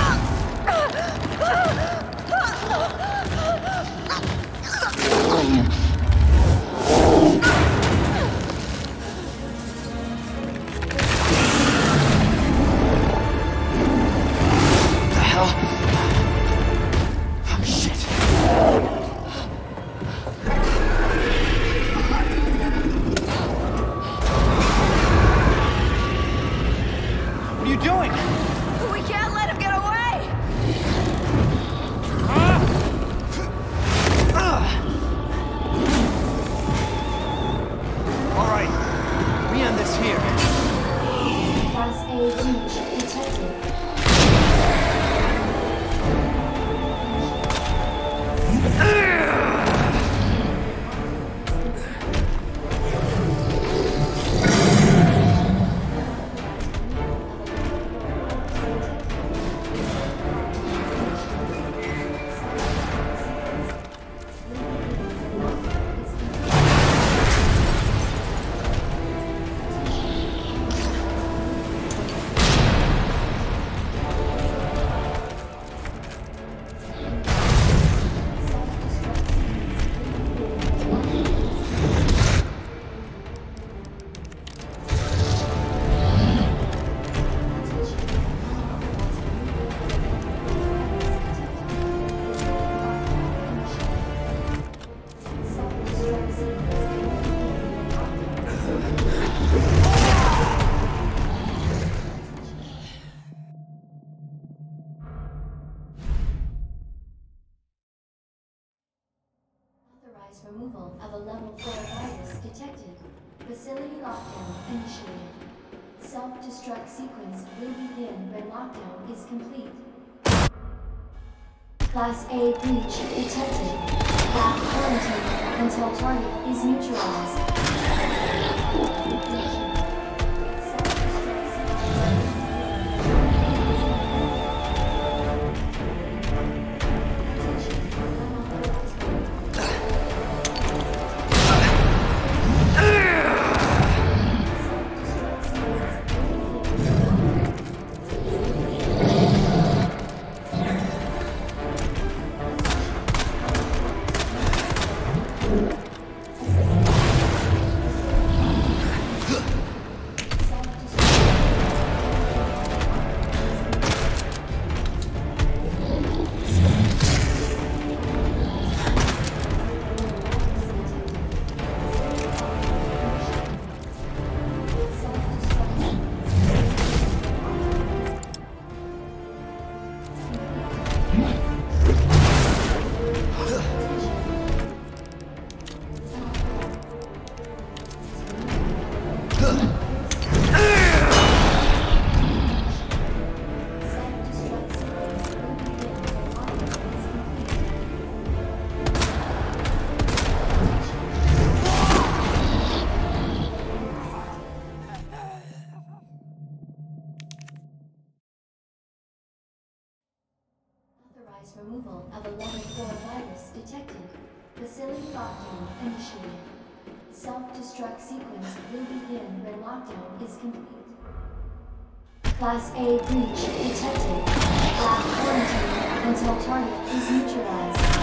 Removal of a level four virus detected. Facility lockdown initiated. Self-destruct sequence will begin when lockdown is complete. Class A breach detected. Lab quarantine until target is neutralized. Removal of a level four virus detected. Facility lockdown initiated. Self-destruct sequence will begin when lockdown is complete. Class A breach detected. Lab quarantine until target is neutralized.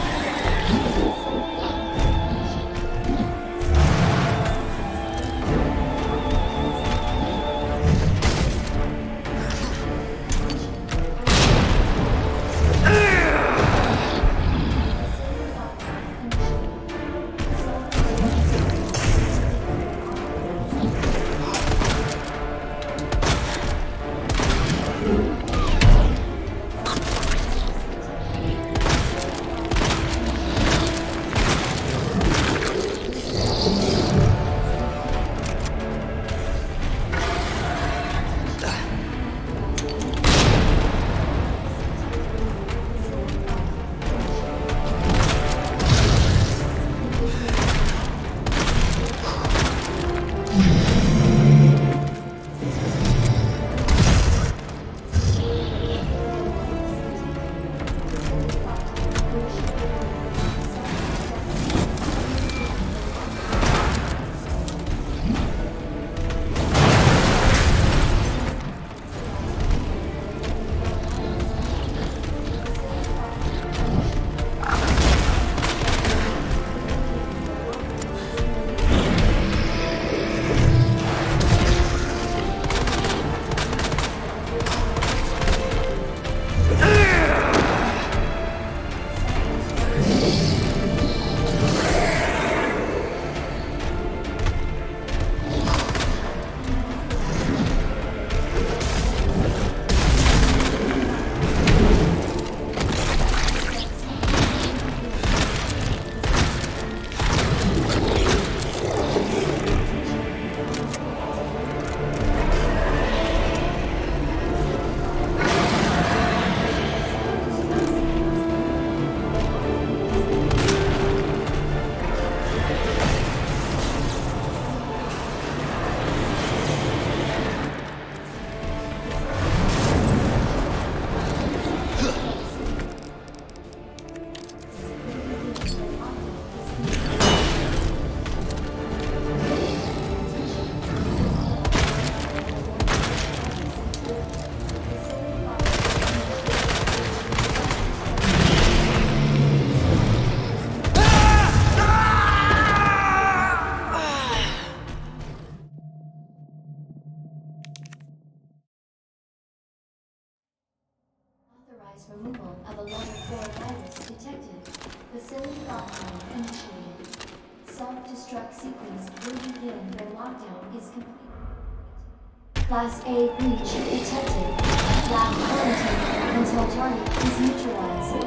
Unauthorized removal of a level four virus detected. Facility lockdown initiated. Self-destruct sequence will begin when lockdown is complete. Class A breach detected. Lab quarantine until target is neutralized.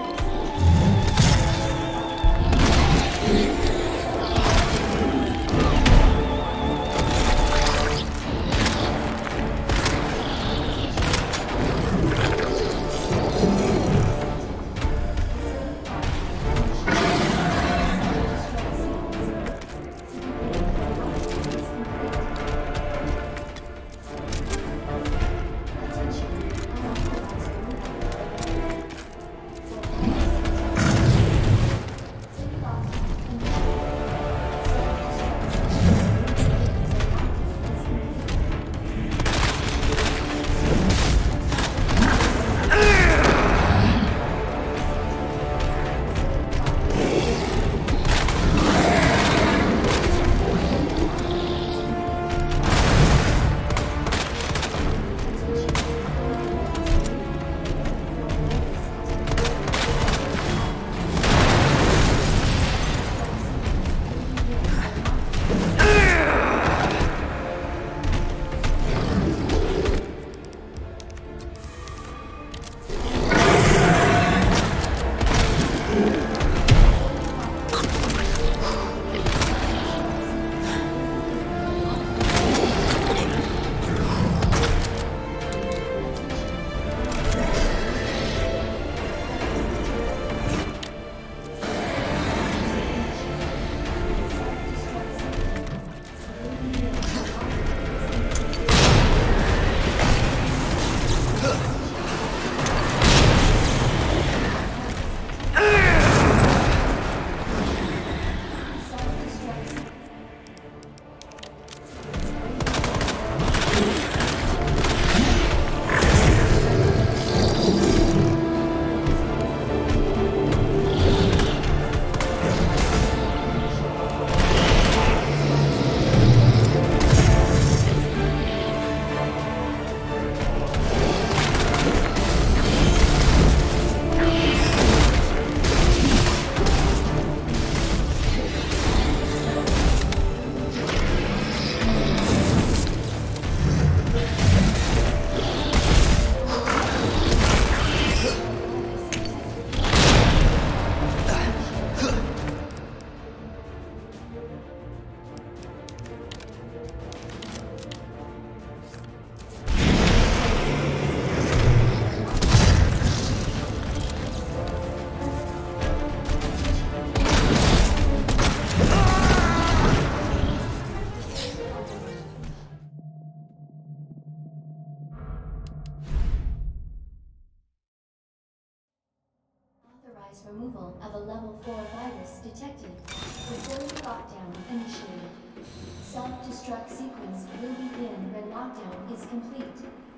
Removal of a level four virus detected. Facility lockdown initiated. Self-destruct sequence will begin when lockdown is complete.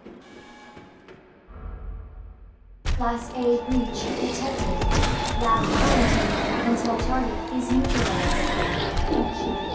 Class A breach detected. Lab quarantine until target is neutralized.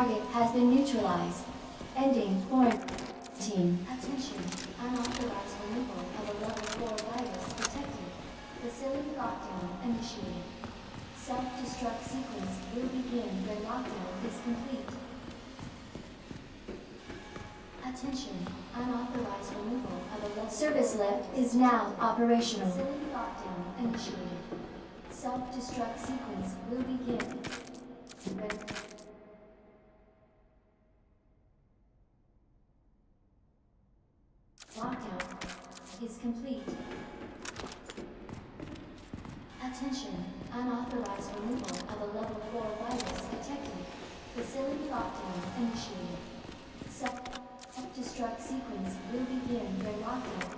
target has been neutralized. Ending quarantine. Attention. Unauthorized removal of a level four virus detected. Facility lockdown initiated. Self-destruct sequence will begin when lockdown is complete. Attention. Unauthorized removal of a level Service lift is now operational. Facility lockdown initiated. Self-destruct sequence will begin when lockdown is complete. Attention. Unauthorized removal of a level four virus detected. Facility lockdown initiated. Self-destruct sequence will begin when lockdown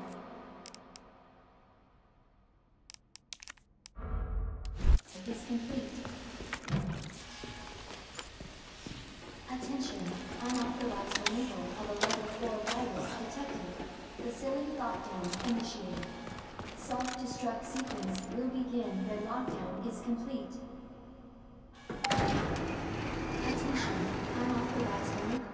is complete. Attention. Unauthorized removal of a level four virus detected. Facility lockdown initiated. Self-destruct sequence will begin when lockdown is complete. Attention. Unauthorized removal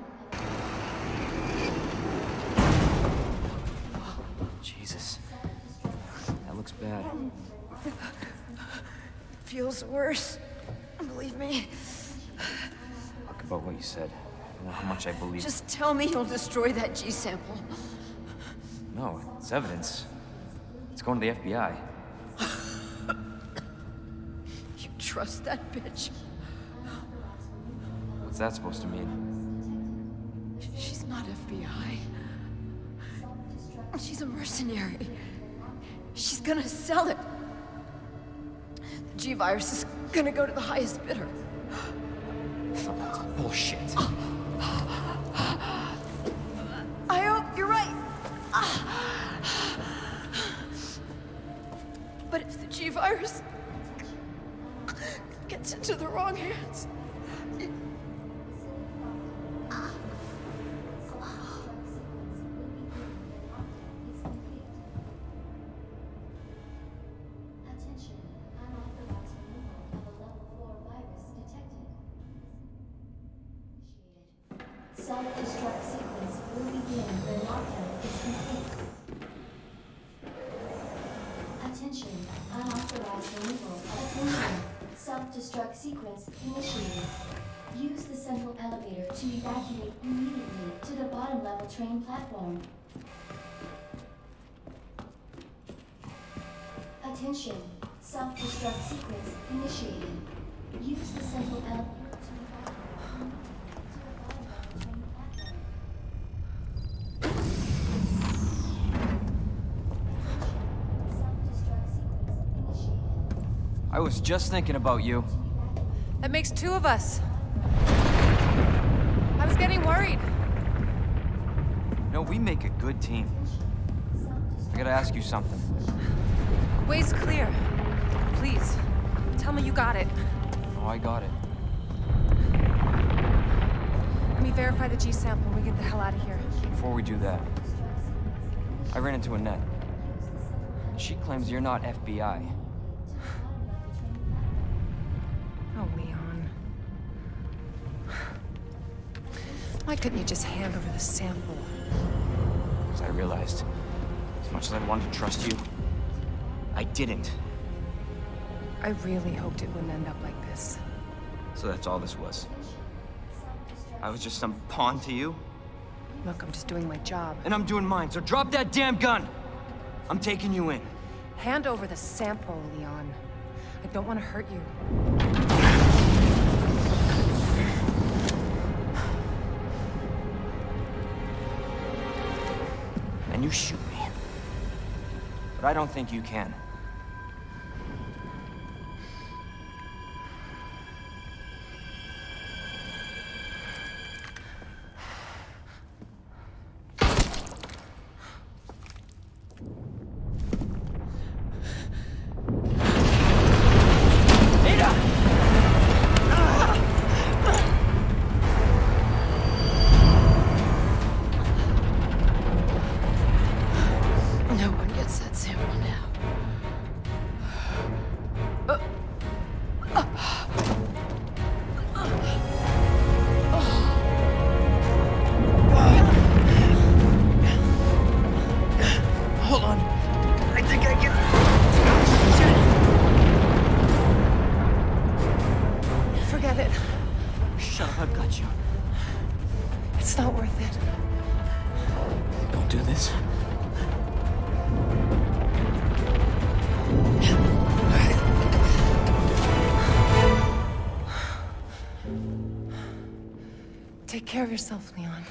of Jesus. That looks bad. Feels worse. Believe me. Talk about what you said. I don't know how much I believe. Just tell me you'll destroy that G sample. No, it's evidence. It's going to the F B I. You trust that bitch? What's that supposed to mean? She's not F B I. She's a mercenary. She's gonna sell it. The G-virus is gonna go to the highest bidder. That's bullshit. I hope you're right. But if the G-virus gets into the wrong hands... Attention. Unauthorized removal of a level four virus detected. Initiated. Self-destruct sequence will begin when lockdown is complete. Attention. Unauthorized removal of attention. Self-destruct sequence initiated. Use the central elevator to evacuate immediately to the bottom level train platform. Attention. Self-destruct sequence initiated. Use the central elevator to evacuate I was just thinking about you. That makes two of us. I was getting worried. No, we make a good team. I gotta ask you something. Way's clear. Please, tell me you got it. Oh, I got it. Let me verify the G sample and we get the hell out of here. Before we do that, I ran into Annette. She claims you're not F B I. Oh, Leon. Why couldn't you just hand over the sample? As I realized, as much as I wanted to trust you, I didn't. I really hoped it wouldn't end up like this. So that's all this was. I was just some pawn to you, Look, I'm just doing my job. and I'm doing mine, so drop that damn gun! I'm taking you in. Hand over the sample, Leon. I don't want to hurt you. And you shoot me. But I don't think you can. No one gets that sample now. care of yourself, Leon.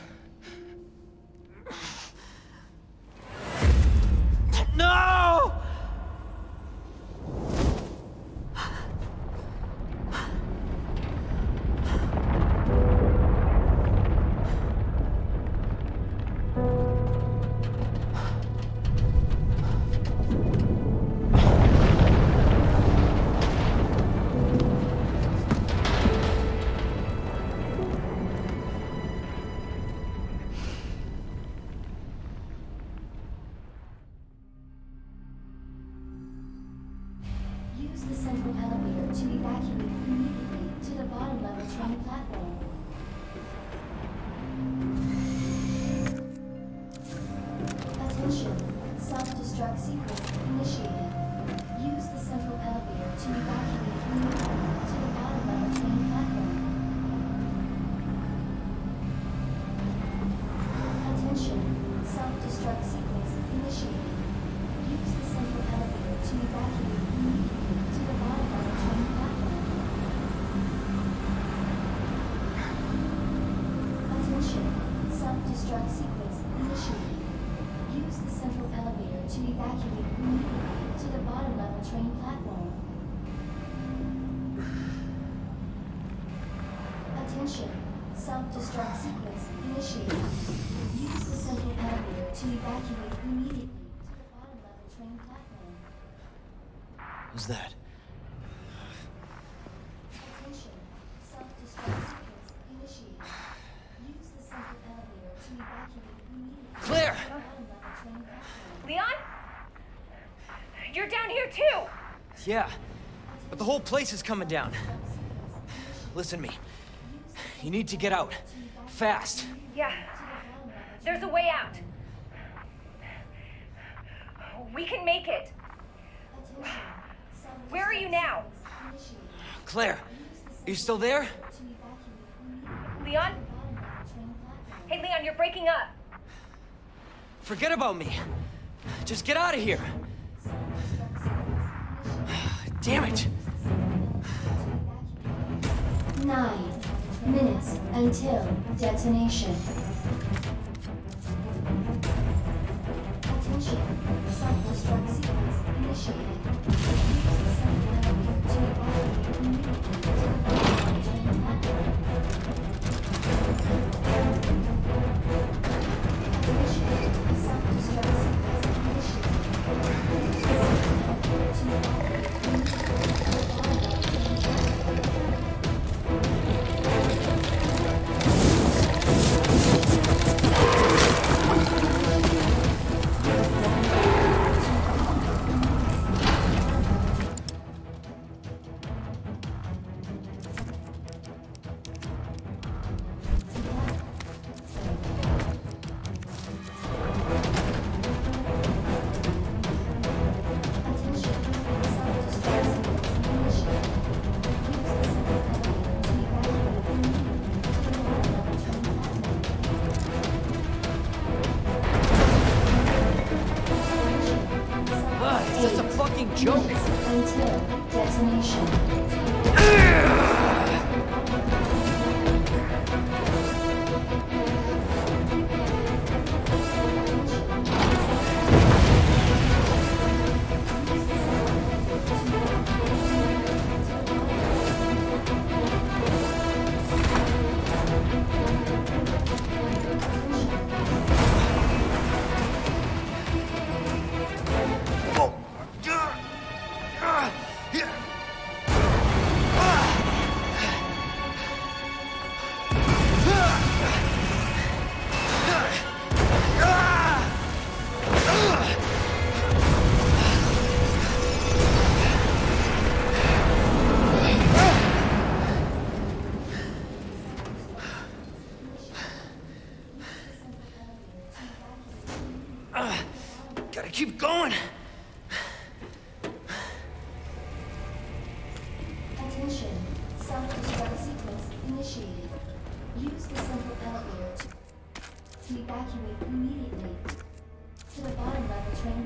No! Use the central elevator to evacuate immediately to the bottom level train platform. Attention, self-destruct sequence initiated. Use the central elevator to evacuate immediately to the bottom level train platform. Attention, self-destruct sequence initiated. Use the central elevator to evacuate immediately to the bottom level train platform. Attention, self-destruct sequence initiated. Use the central elevator to evacuate immediately to the bottom level train platform. Attention, self-destruct sequence initiated. Use the central elevator to evacuate immediately to the bottom level train platform. Who's that? Attention, self-destruct sequence initiated. Use the central elevator to evacuate immediately Claire! to the bottom level train platform. Leon? You're down here too! Yeah, but the whole place is coming down. Listen to me. You need to get out. Fast. Yeah. There's a way out. We can make it. Where are you now? Claire, are you still there? Leon? Hey, Leon, you're breaking up. Forget about me. Just get out of here. Damn it. Nine minutes until detonation. Attention, self-destruct sequence initiated. Use the central elevator to evacuate immediately to the bottom level train platform. Attention, self-destruct sequence initiated. Use the central elevator to evacuate immediately to the bottom level train platform. Is this a fucking joke? Until detonation. Gotta keep going. Attention, self-destruct sequence initiated. Use the central elevator to, to evacuate immediately to the bottom level train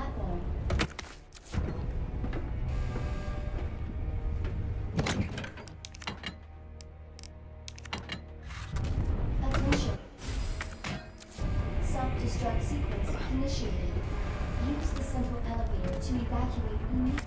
platform. initiated. Use the central elevator to evacuate immediately.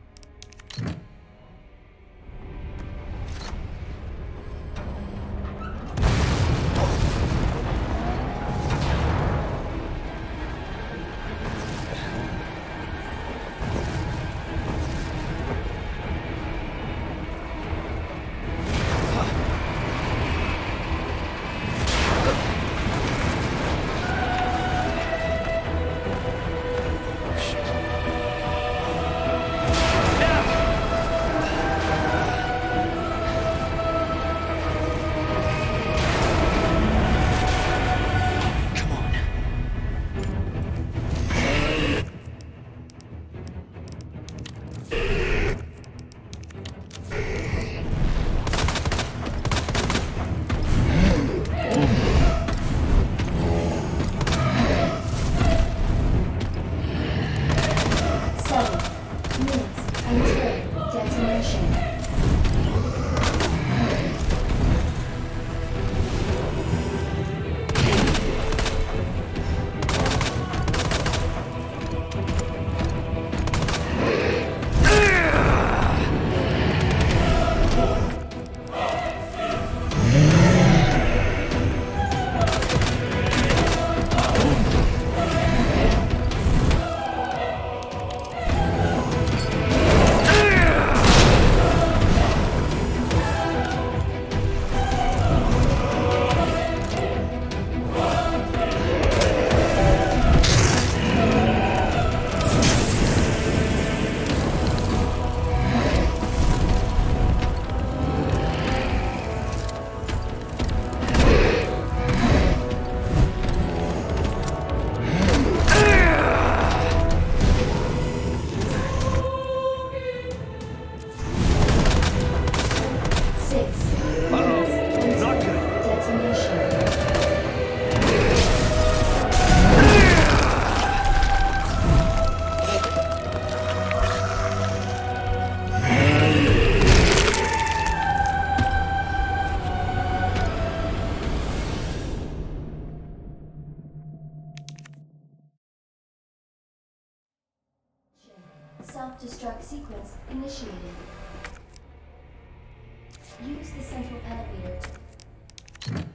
Self-destruct sequence initiated. Use the central elevator to...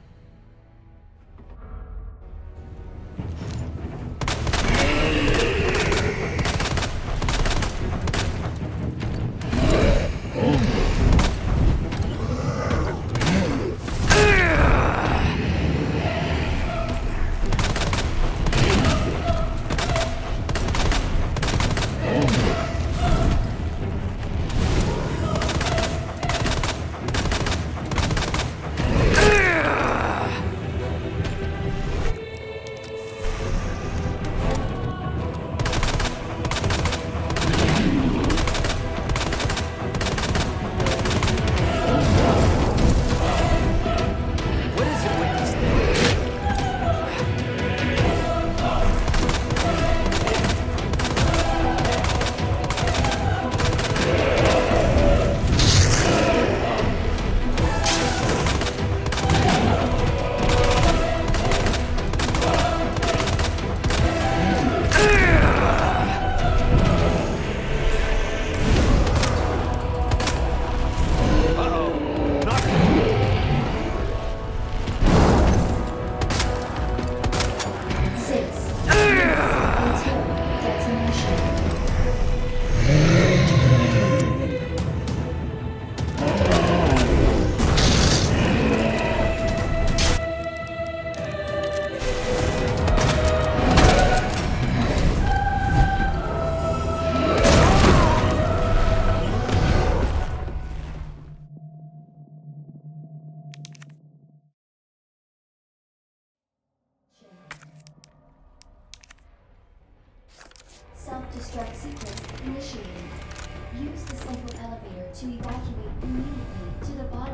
Self-destruct sequence initiated. Use the central elevator to evacuate immediately to the bottom.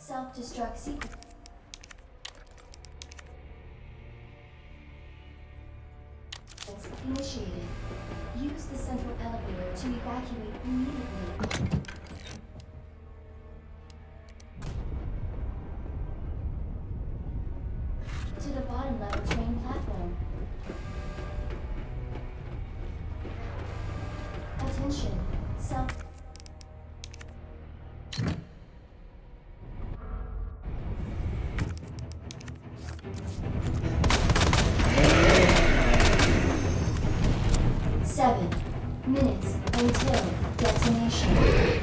Self-destruct sequence initiated. Use the central elevator to evacuate immediately. To the bottom level train platform. Attention. Self Seven minutes until detonation.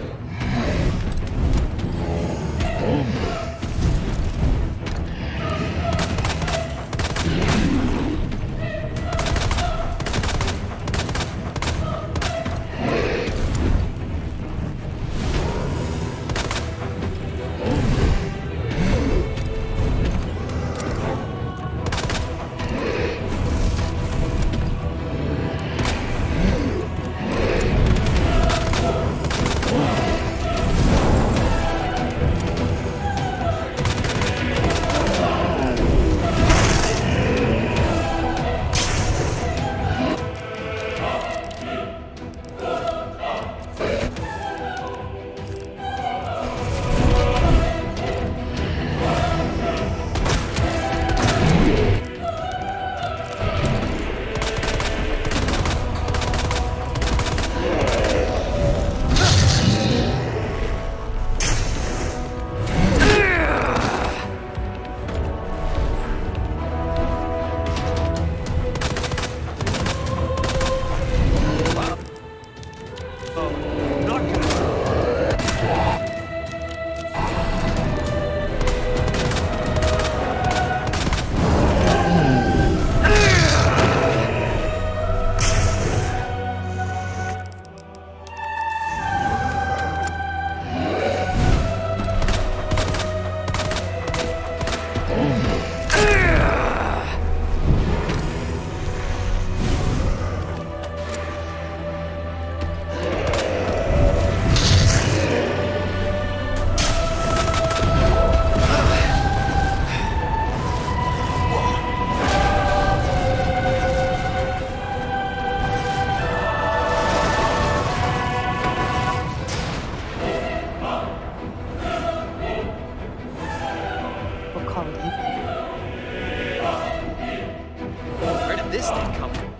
Where did this thing come from?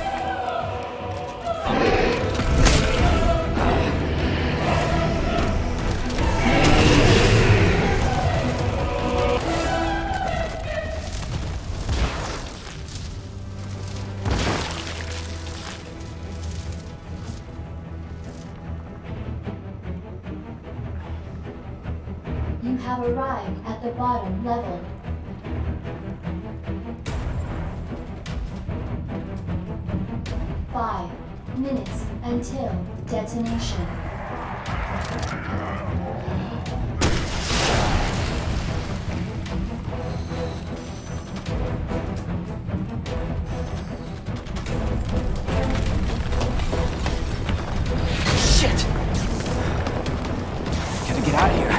You have arrived at the bottom level. Five minutes until detonation. Shit! Gotta get out of here.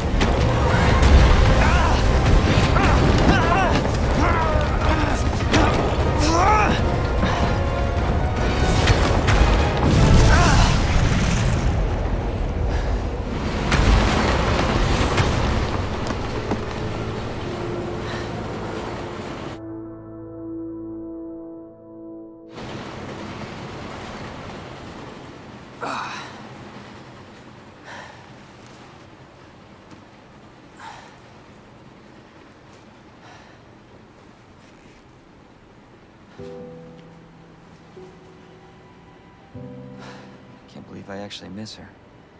Can't believe I actually miss her.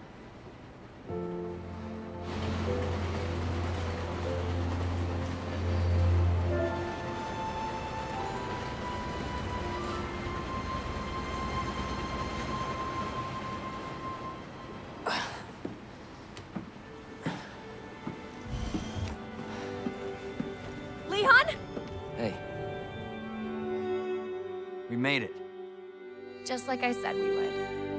Leon? Hey. We made it. Just like I said we would.